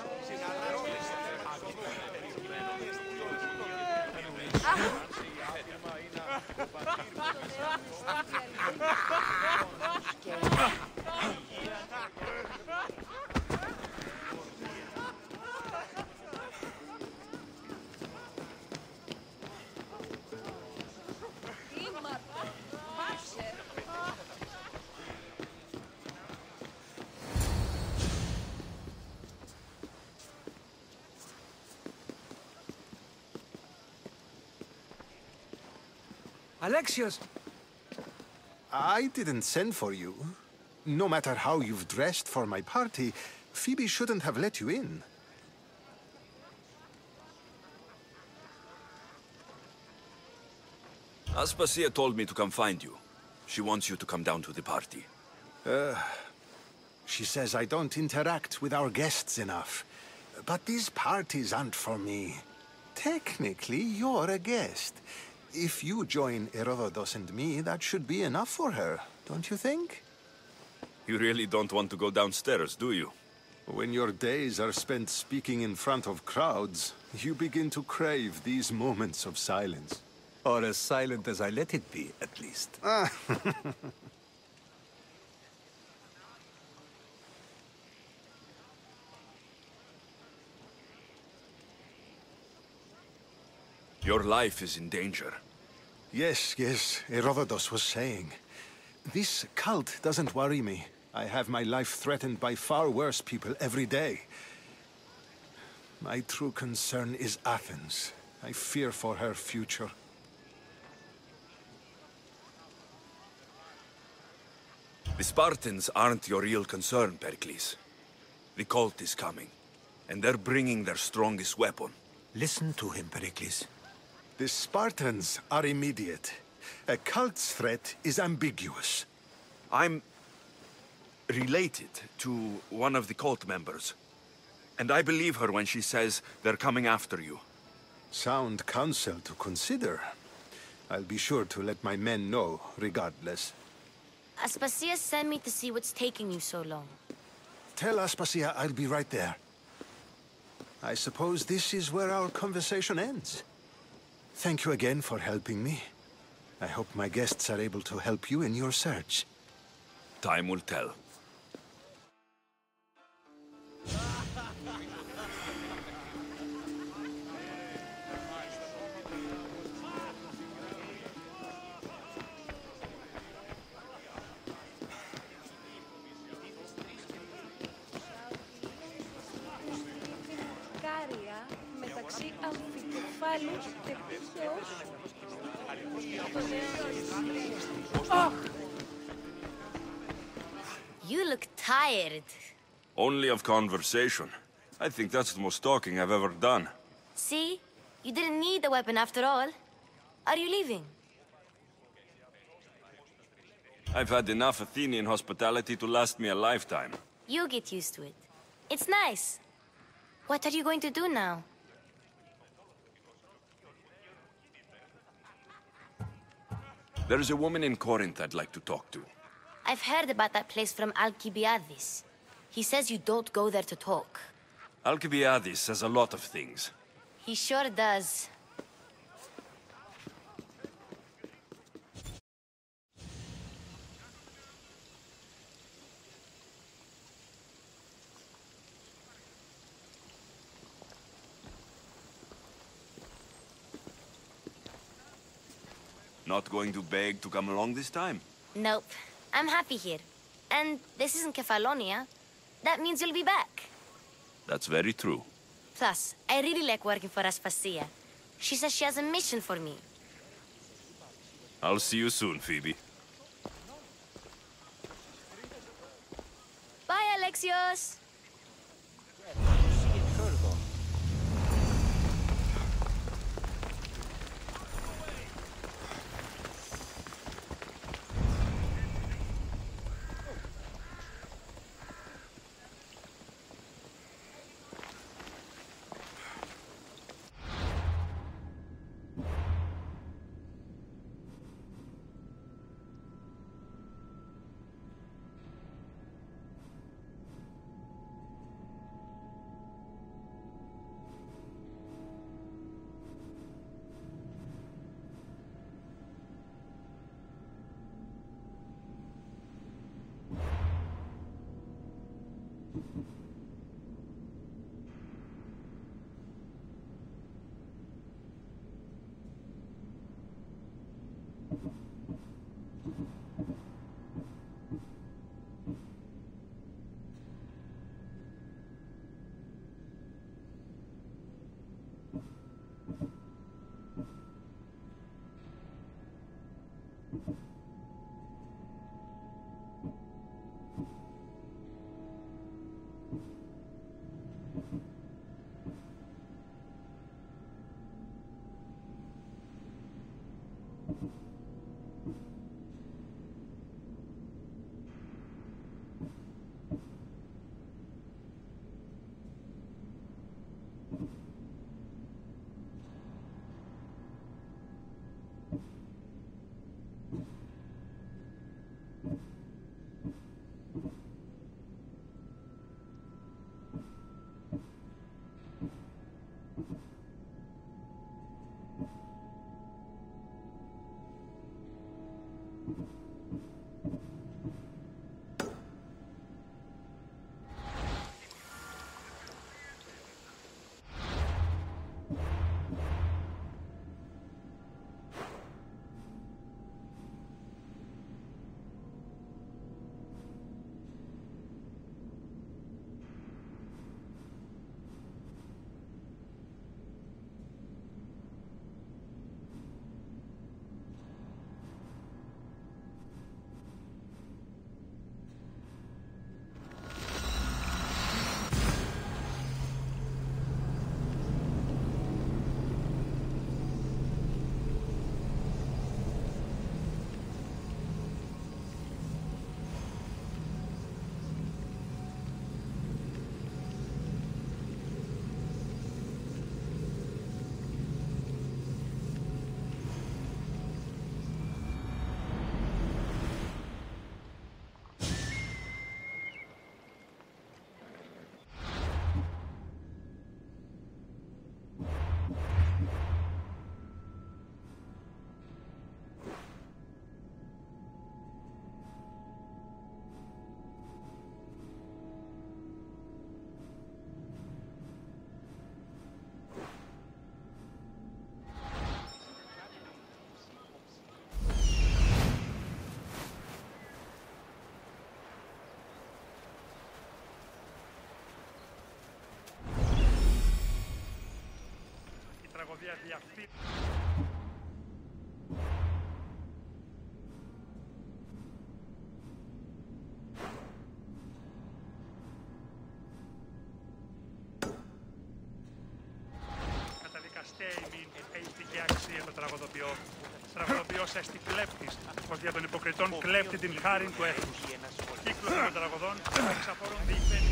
Alexios! I didn't send for you. No matter how you've dressed for my party, Phoebe shouldn't have let you in. Aspasia told me to come find you. She wants you to come down to the party. Uh, she says I don't interact with our guests enough. But these parties aren't for me. Technically, you're a guest. If you join Herodotus and me, that should be enough for her, don't you think? You really don't want to go downstairs, do you? When your days are spent speaking in front of crowds, you begin to crave these moments of silence. Or as silent as I let it be, at least. Ah. Your life is in danger. Yes, yes, Herodotus was saying. This cult doesn't worry me. I have my life threatened by far worse people every day. My true concern is Athens. I fear for her future. The Spartans aren't your real concern, Pericles. The cult is coming, and they're bringing their strongest weapon. Listen to him, Pericles. The Spartans are immediate. A cult's threat is ambiguous. I'm related to one of the cult members. And I believe her when she says they're coming after you. Sound counsel to consider. I'll be sure to let my men know, regardless. Aspasia sent me to see what's taking you so long. Tell Aspasia I'll be right there. I suppose this is where our conversation ends. Thank you again for helping me. I hope my guests are able to help you in your search. Time will tell. You look tired. Only of conversation. I think that's the most talking I've ever done. See? You didn't need the weapon after all. Are you leaving? I've had enough Athenian hospitality to last me a lifetime. You get used to it. It's nice. What are you going to do now? There's a woman in Corinth I'd like to talk to. I've heard about that place from Alcibiades. He says you don't go there to talk. Alcibiades says a lot of things. He sure does. Not going to beg to come along this time? Nope. I'm happy here. And this isn't Kefalonia. That means you'll be back. That's very true. Plus, I really like working for Aspasia. She says she has a mission for me. I'll see you soon, Phoebe. Bye, Alexios! τραγωδία αυτή. Καταδικαστέη έχει και αξία το τραγωδοποιό. Τραγωδοποιός έστι κλέπτης, πως δια των υποκριτών κλέπτει την χάριν του έθνους. Κύκλος των τραγωδών εξαφορούν διηπένει.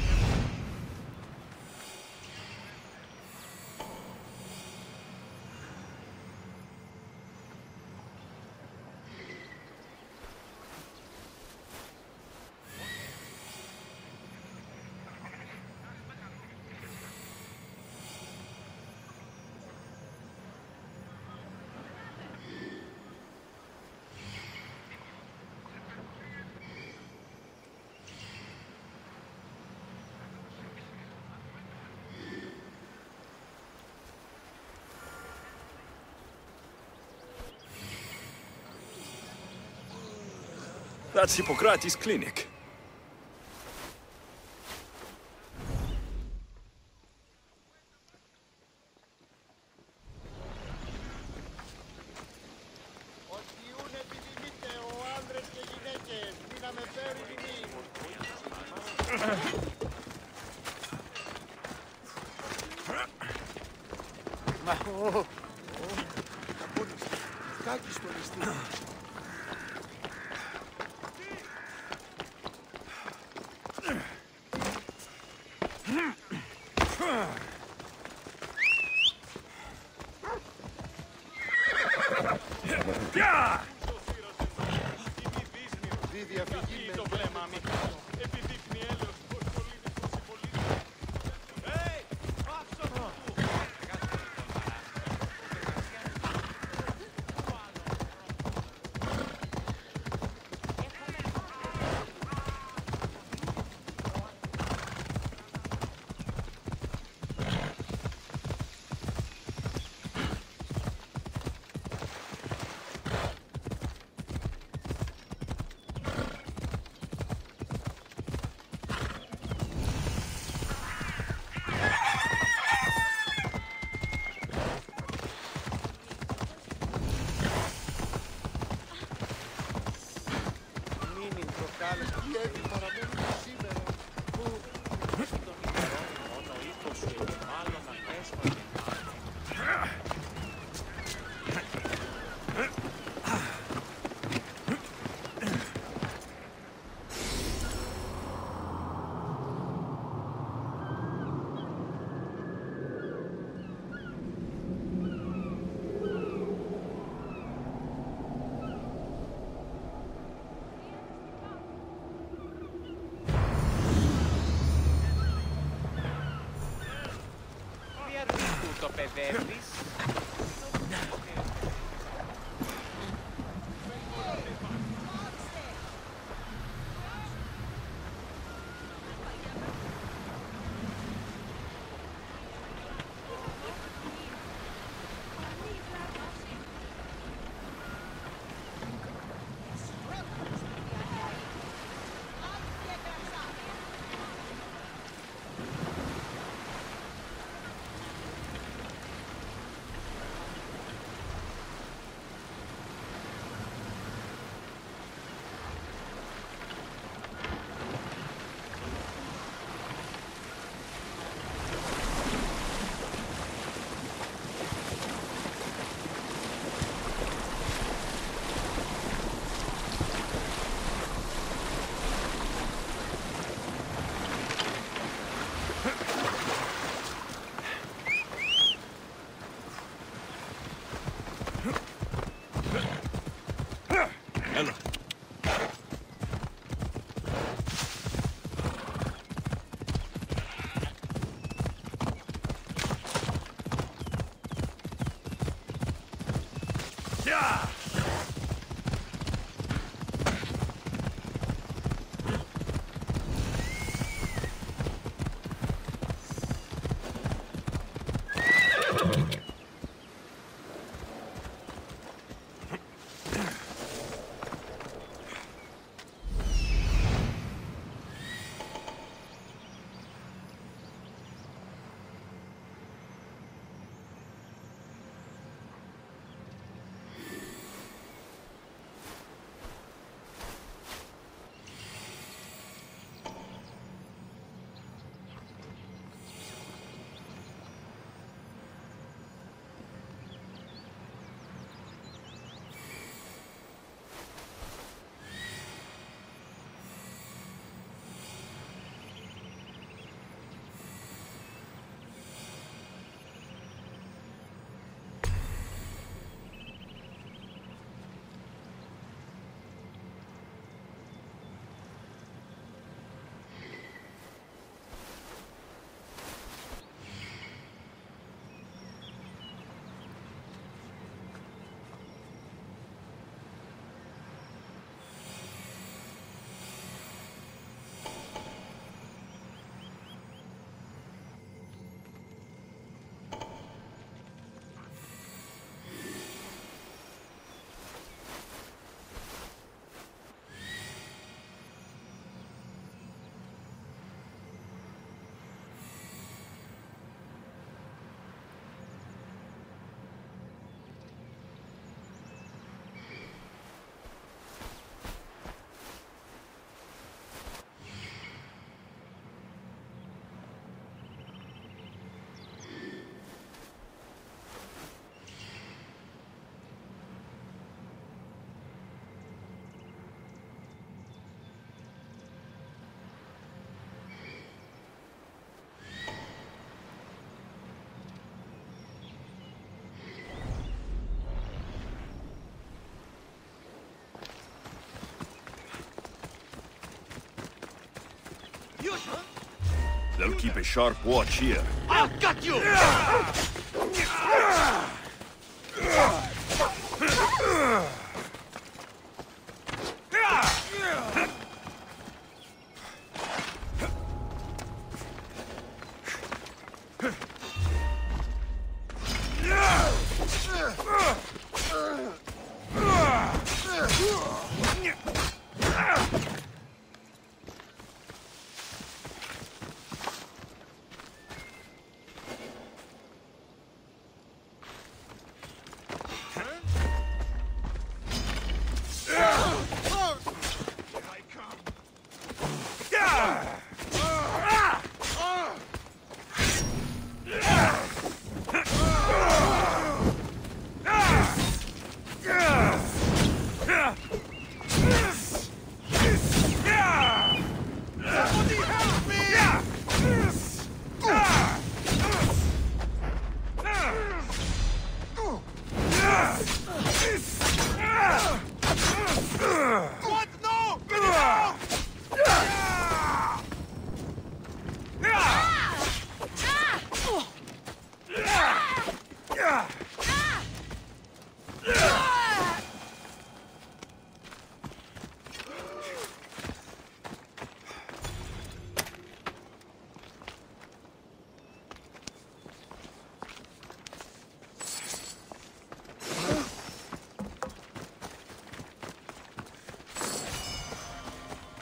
That's Hippocrates' clinic. Μα, ω, ω, κάκι στο ληστή. Το παιδεύεις. They'll keep a sharp watch here. I'll gut you!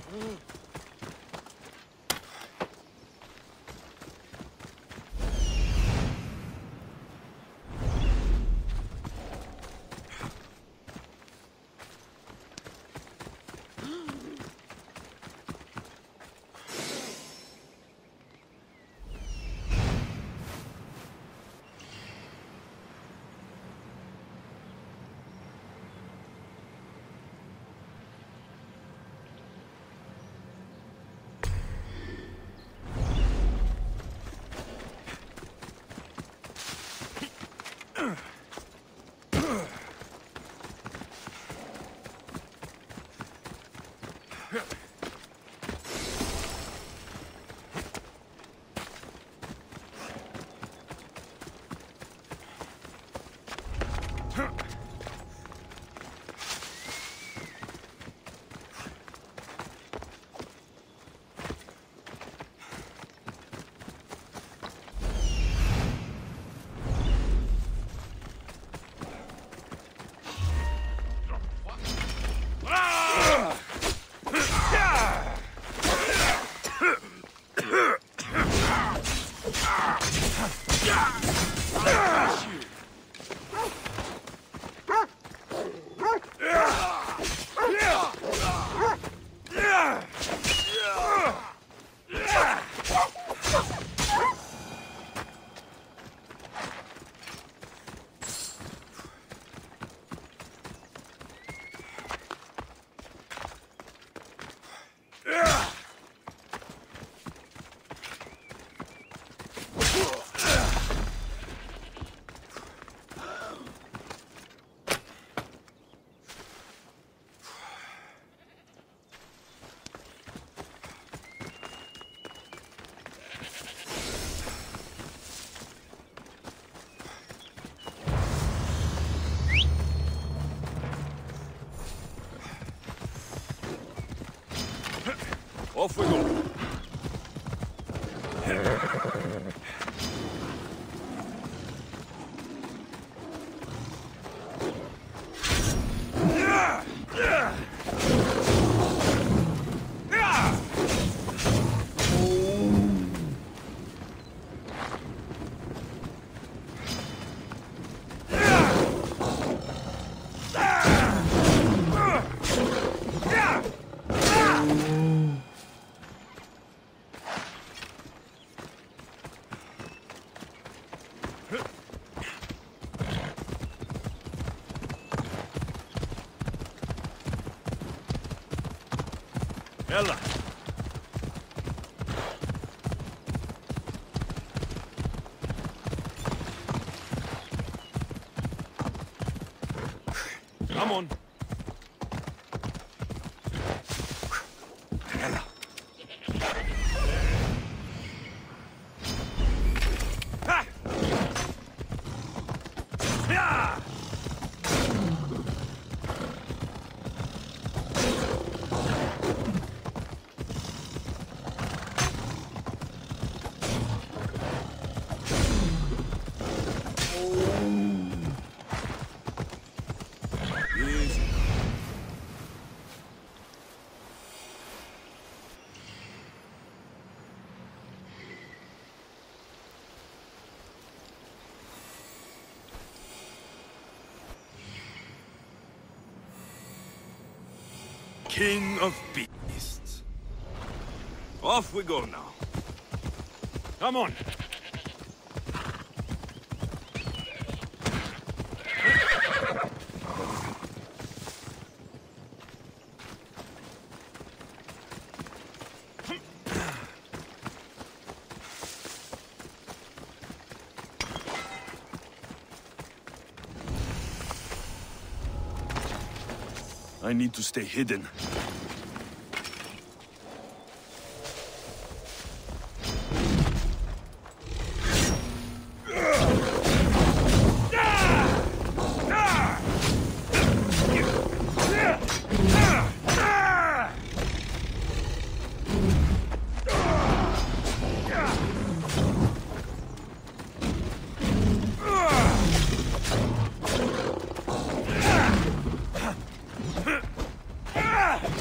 Off we go. Ella. Come on. Ella. Ha! Yeah! King of beasts. Off we go now. Come on. I need to stay hidden. Ah!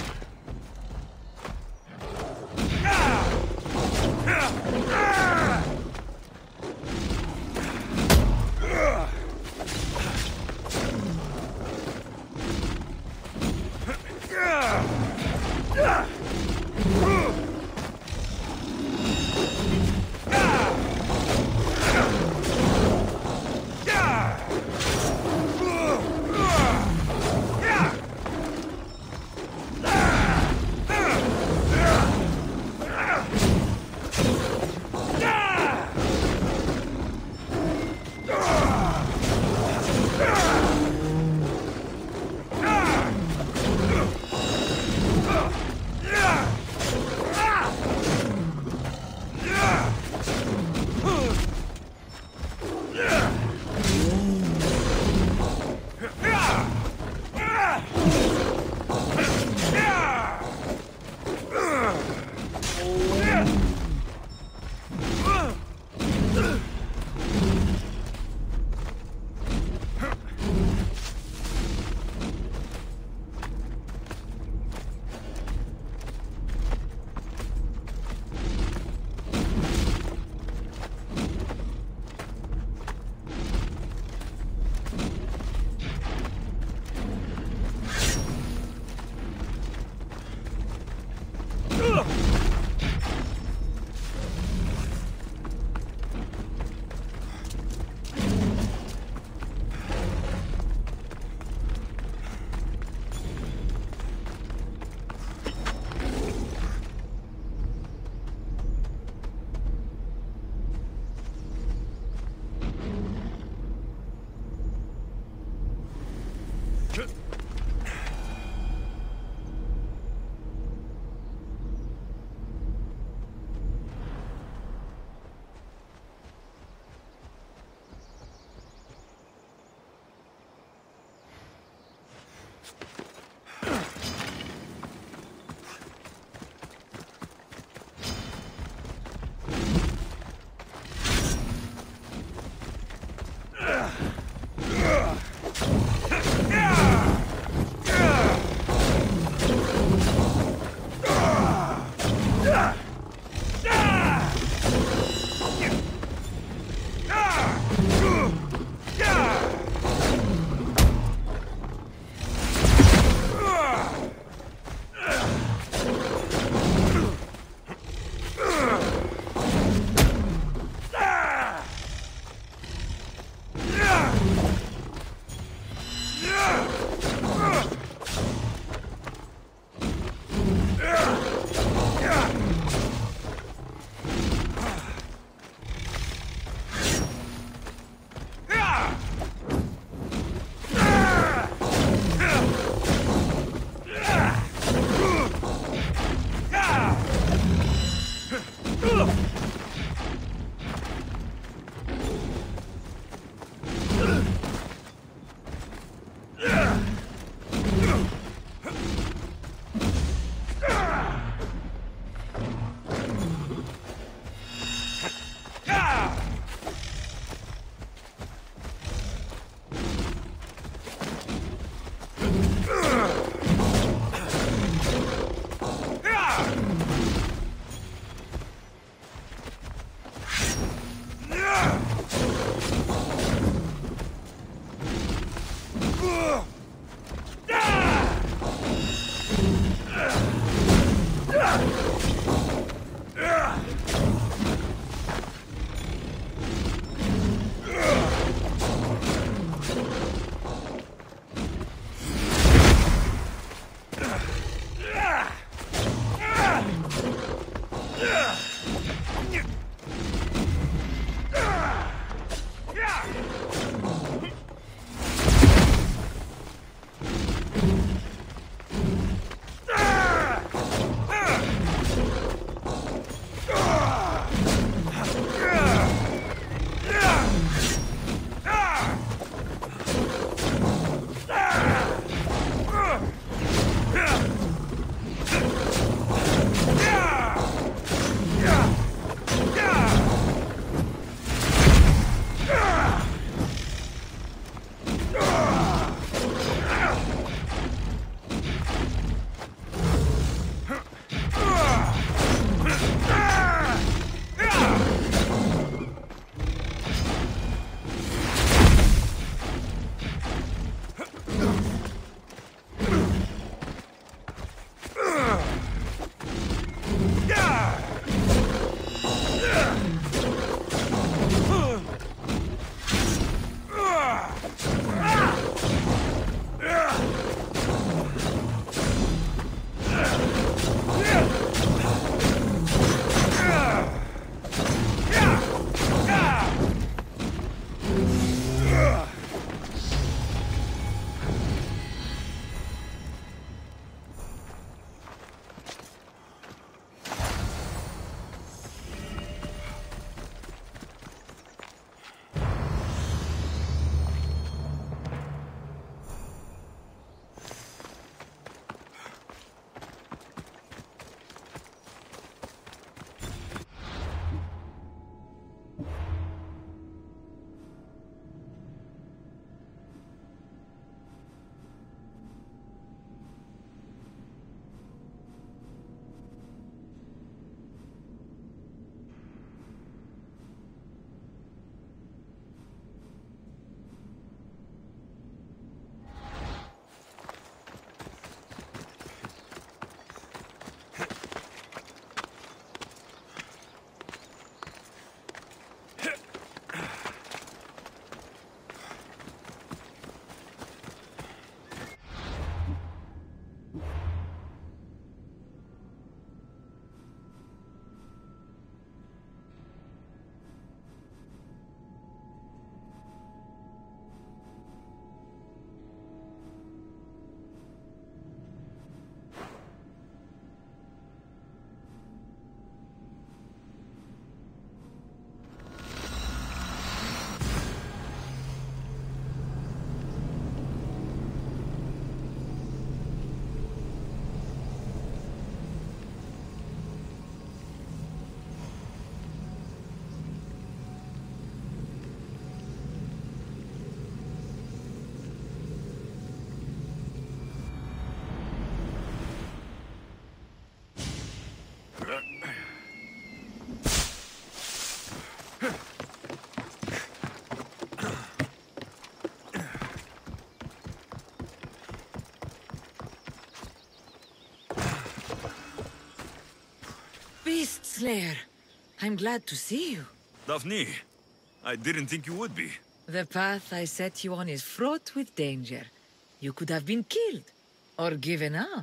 Beast Slayer, I'm glad to see you. Daphne, I didn't think you would be. The path I set you on is fraught with danger. You could have been killed, or given up.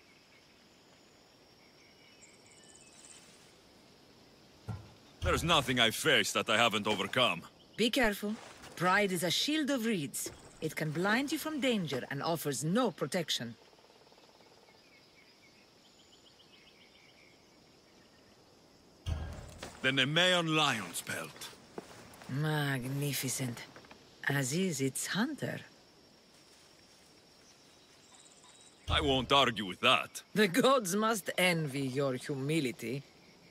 There's nothing I've faced that I haven't overcome. Be careful. Pride is a shield of reeds. It can blind you from danger and offers no protection. The Nemean Lion's Belt. Magnificent. As is its hunter. I won't argue with that. The gods must envy your humility.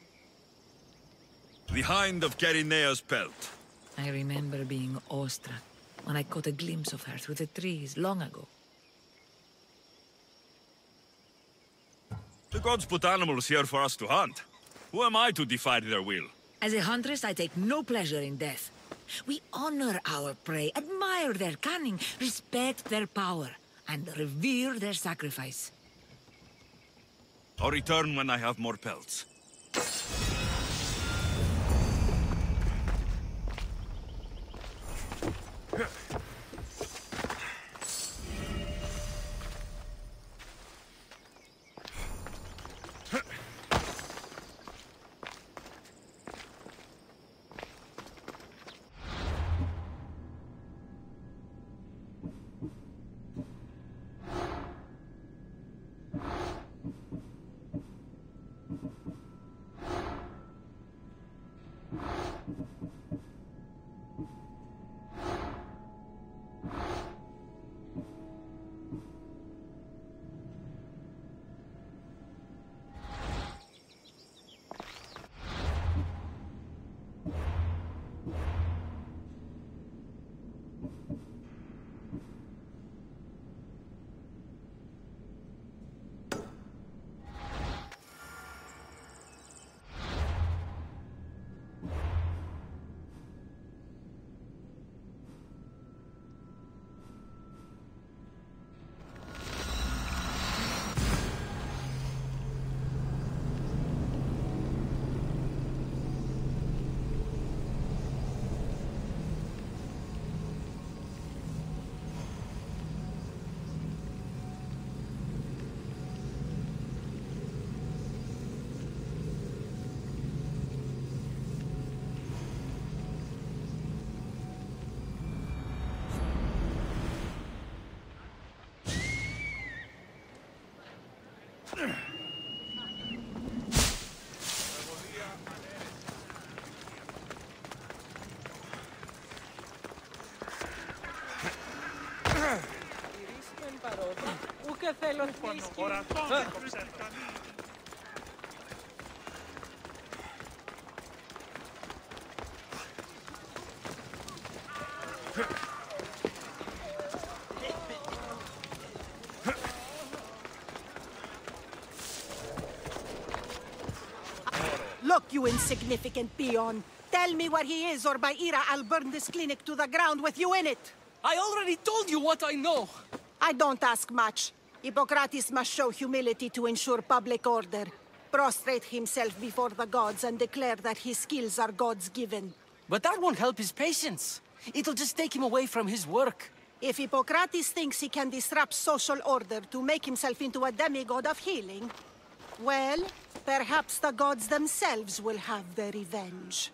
The Hind of Kerinea's Pelt. I remember being awestruck when I caught a glimpse of her through the trees long ago. The gods put animals here for us to hunt. Who am I to defy their will? As a huntress, I take no pleasure in death. We honor our prey, admire their cunning, respect their power, and revere their sacrifice. I'll return when I have more pelts. Ούτε θέλω Look, you insignificant peon. Tell me where he is, or by Ira, I'll burn this clinic to the ground with you in it. I already told you what I know. I don't ask much. Hippocrates must show humility to ensure public order. Prostrate himself before the gods and declare that his skills are gods given. But that won't help his patients. It'll just take him away from his work. If Hippocrates thinks he can disrupt social order to make himself into a demigod of healing, well, perhaps the gods themselves will have their revenge.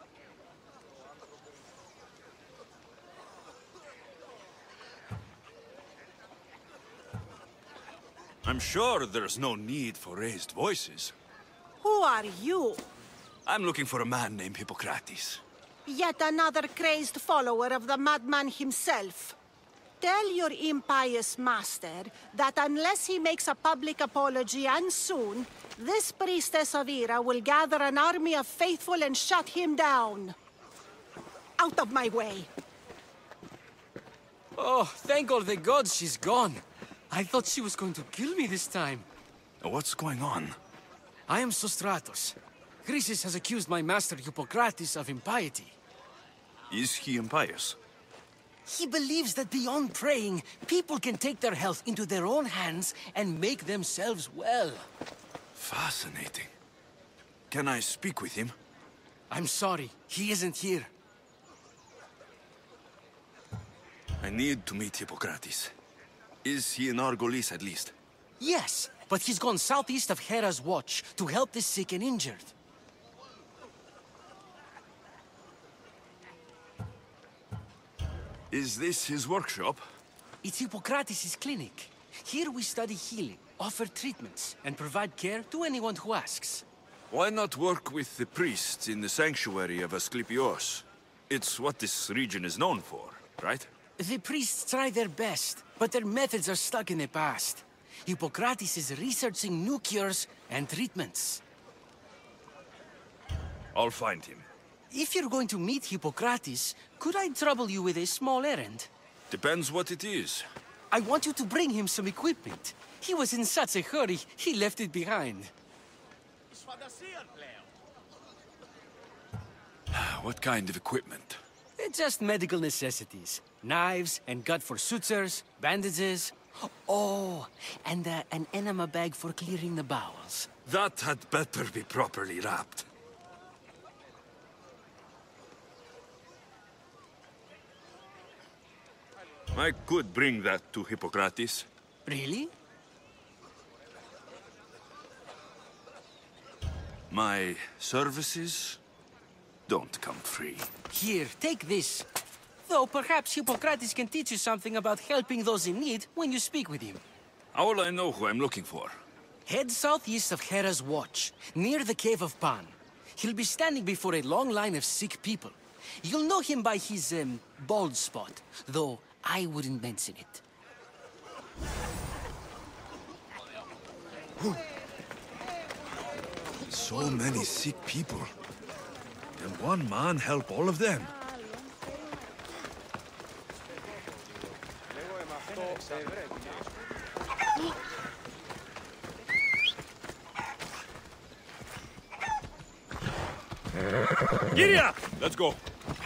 I'm sure there's no need for raised voices. Who are you? I'm looking for a man named Hippocrates. Yet another crazed follower of the madman himself. Tell your impious master that unless he makes a public apology, and soon, this priestess of Ira will gather an army of faithful and shut him down. Out of my way. Oh, thank all the gods she's gone. I thought she was going to kill me this time. What's going on? I am Sostratos. Chrysis has accused my master Hippocrates of impiety. Is he impious? He believes that beyond praying, people can take their health into their own hands and make themselves well. Fascinating. Can I speak with him? I'm sorry, he isn't here. I need to meet Hippocrates. Is he in Argolis at least? Yes, but he's gone southeast of Hera's Watch to help the sick and injured. Is this his workshop? It's Hippocrates' clinic. Here we study healing, offer treatments, and provide care to anyone who asks. Why not work with the priests in the sanctuary of Asclepios? It's what this region is known for, right? The priests try their best, but their methods are stuck in the past. Hippocrates is researching new cures and treatments. I'll find him. If you're going to meet Hippocrates, could I trouble you with a small errand? Depends what it is. I want you to bring him some equipment. He was in such a hurry, he left it behind. What kind of equipment? It's just medical necessities. Knives and gut for sutures, bandages. Oh, and uh, an enema bag for clearing the bowels. That had better be properly wrapped. I could bring that to Hippocrates. Really? My services don't come free. Here, take this. Though perhaps Hippocrates can teach you something about helping those in need when you speak with him. How will I know who I'm looking for? Head southeast of Hera's Watch, near the Cave of Pan. He'll be standing before a long line of sick people. You'll know him by his, um, bald spot, though I wouldn't mention it. So many sick people. Can one man help all of them? Giddy up! Let's go.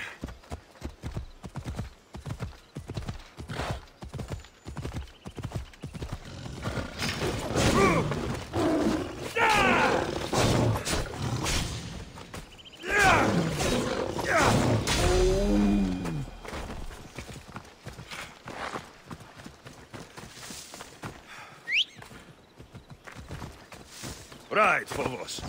Right, Phobos.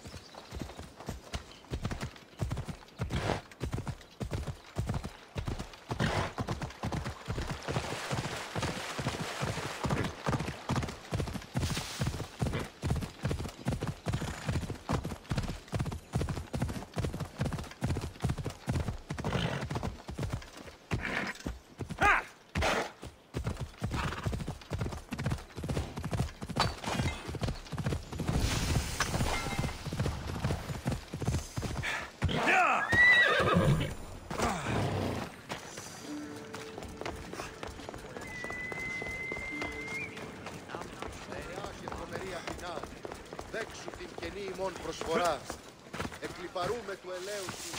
Δέξου την καινή ημών προσφορά. Εκλιπαρούμε του ελέους σου.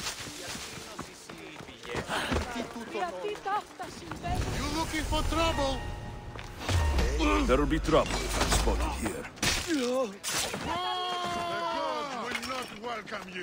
Τι τούτο You looking for trouble? There'll be trouble if I'm spotted here. The gods will not welcome you.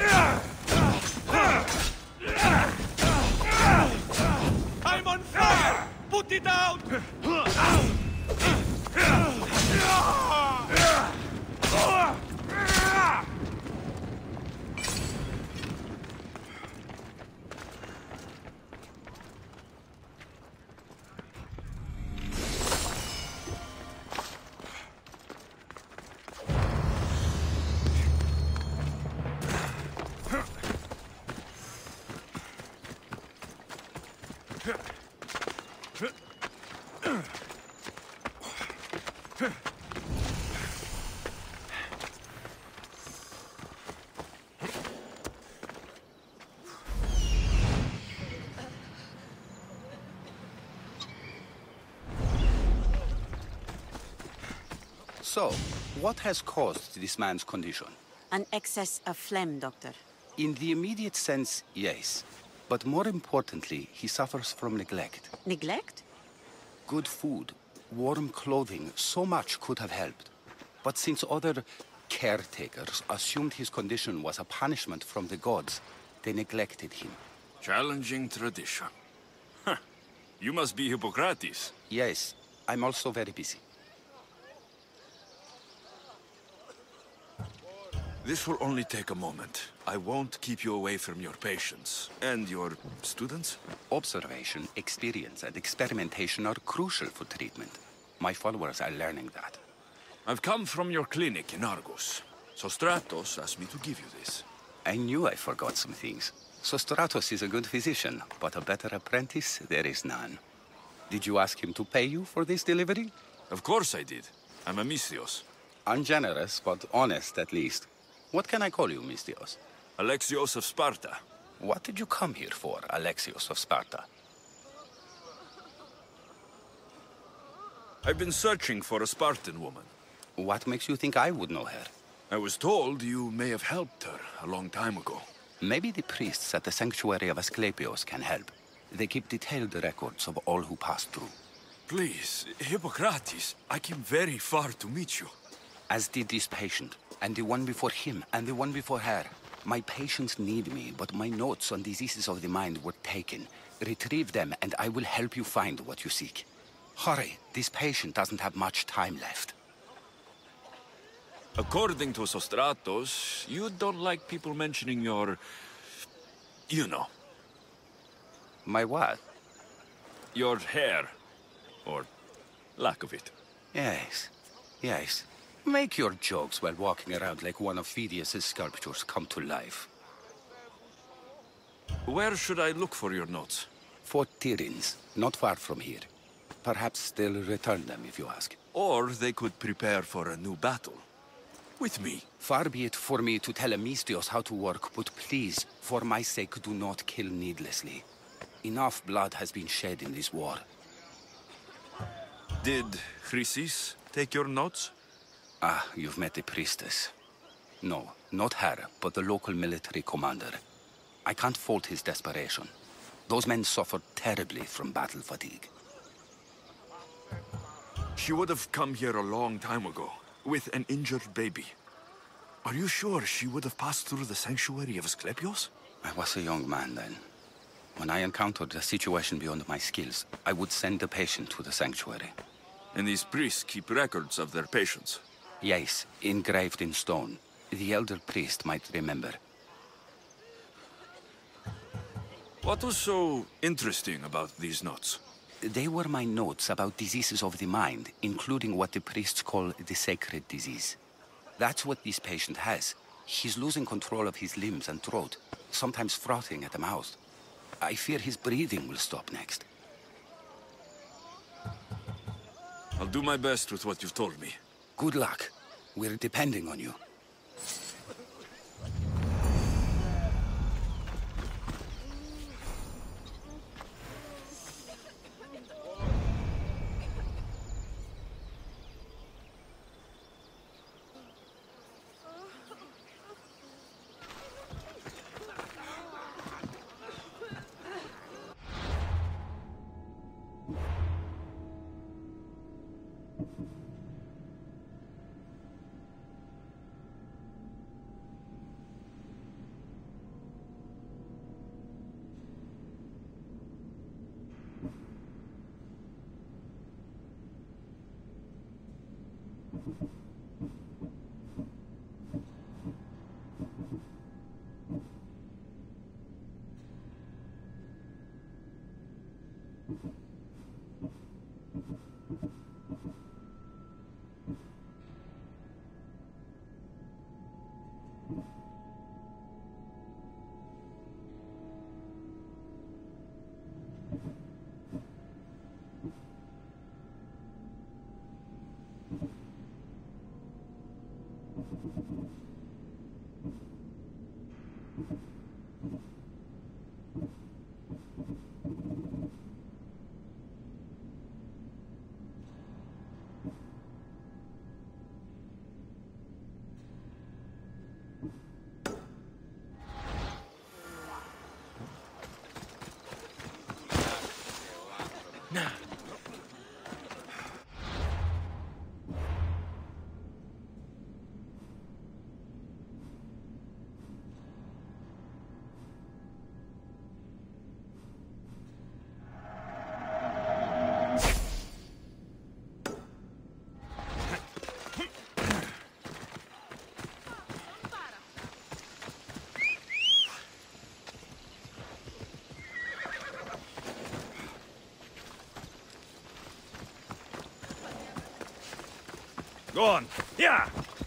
I'm on fire! Put it out! So, what has caused this man's condition? An excess of phlegm, Doctor. In the immediate sense, yes. But more importantly, he suffers from neglect. Neglect? Good food, warm clothing, so much could have helped. But since other caretakers assumed his condition was a punishment from the gods, they neglected him. Challenging tradition. Huh. You must be Hippocrates. Yes, I'm also very busy. This will only take a moment. I won't keep you away from your patients. And your students? Observation, experience, and experimentation are crucial for treatment. My followers are learning that. I've come from your clinic in Argos. Sostratos asked me to give you this. I knew I forgot some things. Sostratos is a good physician, but a better apprentice there is none. Did you ask him to pay you for this delivery? Of course I did. I'm a Misthios. Ungenerous, but honest at least. What can I call you, Misthios? Alexios of Sparta. What did you come here for, Alexios of Sparta? I've been searching for a Spartan woman. What makes you think I would know her? I was told you may have helped her a long time ago. Maybe the priests at the sanctuary of Asclepios can help. They keep detailed records of all who passed through. Please, Hippocrates, I came very far to meet you. As did this patient, and the one before him, and the one before her. My patients need me, but my notes on diseases of the mind were taken. Retrieve them, and I will help you find what you seek. Hurry, this patient doesn't have much time left. According to Sostratos, you don't like people mentioning your... you know. My what? Your hair. Or lack of it. Yes, yes. Make your jokes while walking around like one of Phidias' sculptures come to life. Where should I look for your notes? Fort Tirins, not far from here. Perhaps they'll return them if you ask. Or they could prepare for a new battle. With me. Far be it for me to tell a Misthios how to work, but please, for my sake, do not kill needlessly. Enough blood has been shed in this war. Did Chrysis take your notes? Ah, you've met the priestess. No, not her, but the local military commander. I can't fault his desperation. Those men suffered terribly from battle fatigue. She would have come here a long time ago, with an injured baby. Are you sure she would have passed through the sanctuary of Asclepios? I was a young man then. When I encountered a situation beyond my skills, I would send the patient to the sanctuary. And these priests keep records of their patients? Yes, engraved in stone. The elder priest might remember. What was so interesting about these notes? They were my notes about diseases of the mind, including what the priests call the sacred disease. That's what this patient has. He's losing control of his limbs and throat, sometimes frothing at the mouth. I fear his breathing will stop next. I'll do my best with what you've told me. Good luck. We're depending on you. Go on. Yeah!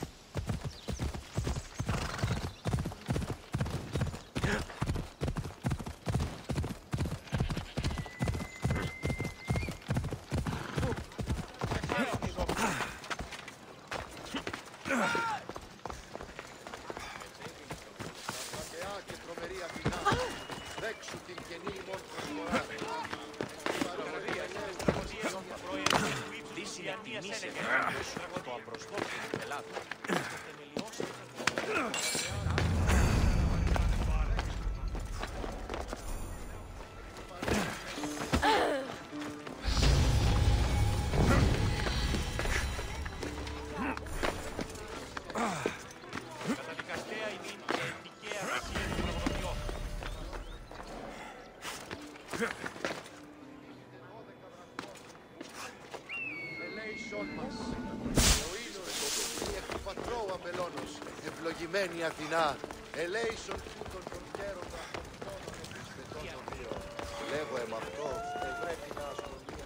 Ευλογημένη Αθηνά, ελέησον τούτον των γέροντα των πιστετών των δύο. Λέγω εμ' αυτό, ευρέθη να ασχολία.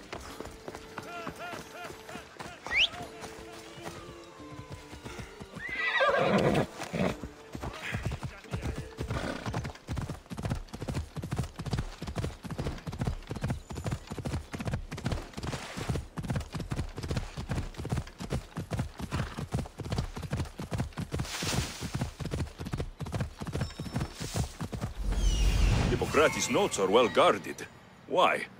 Hippocrates' notes are well guarded. Why?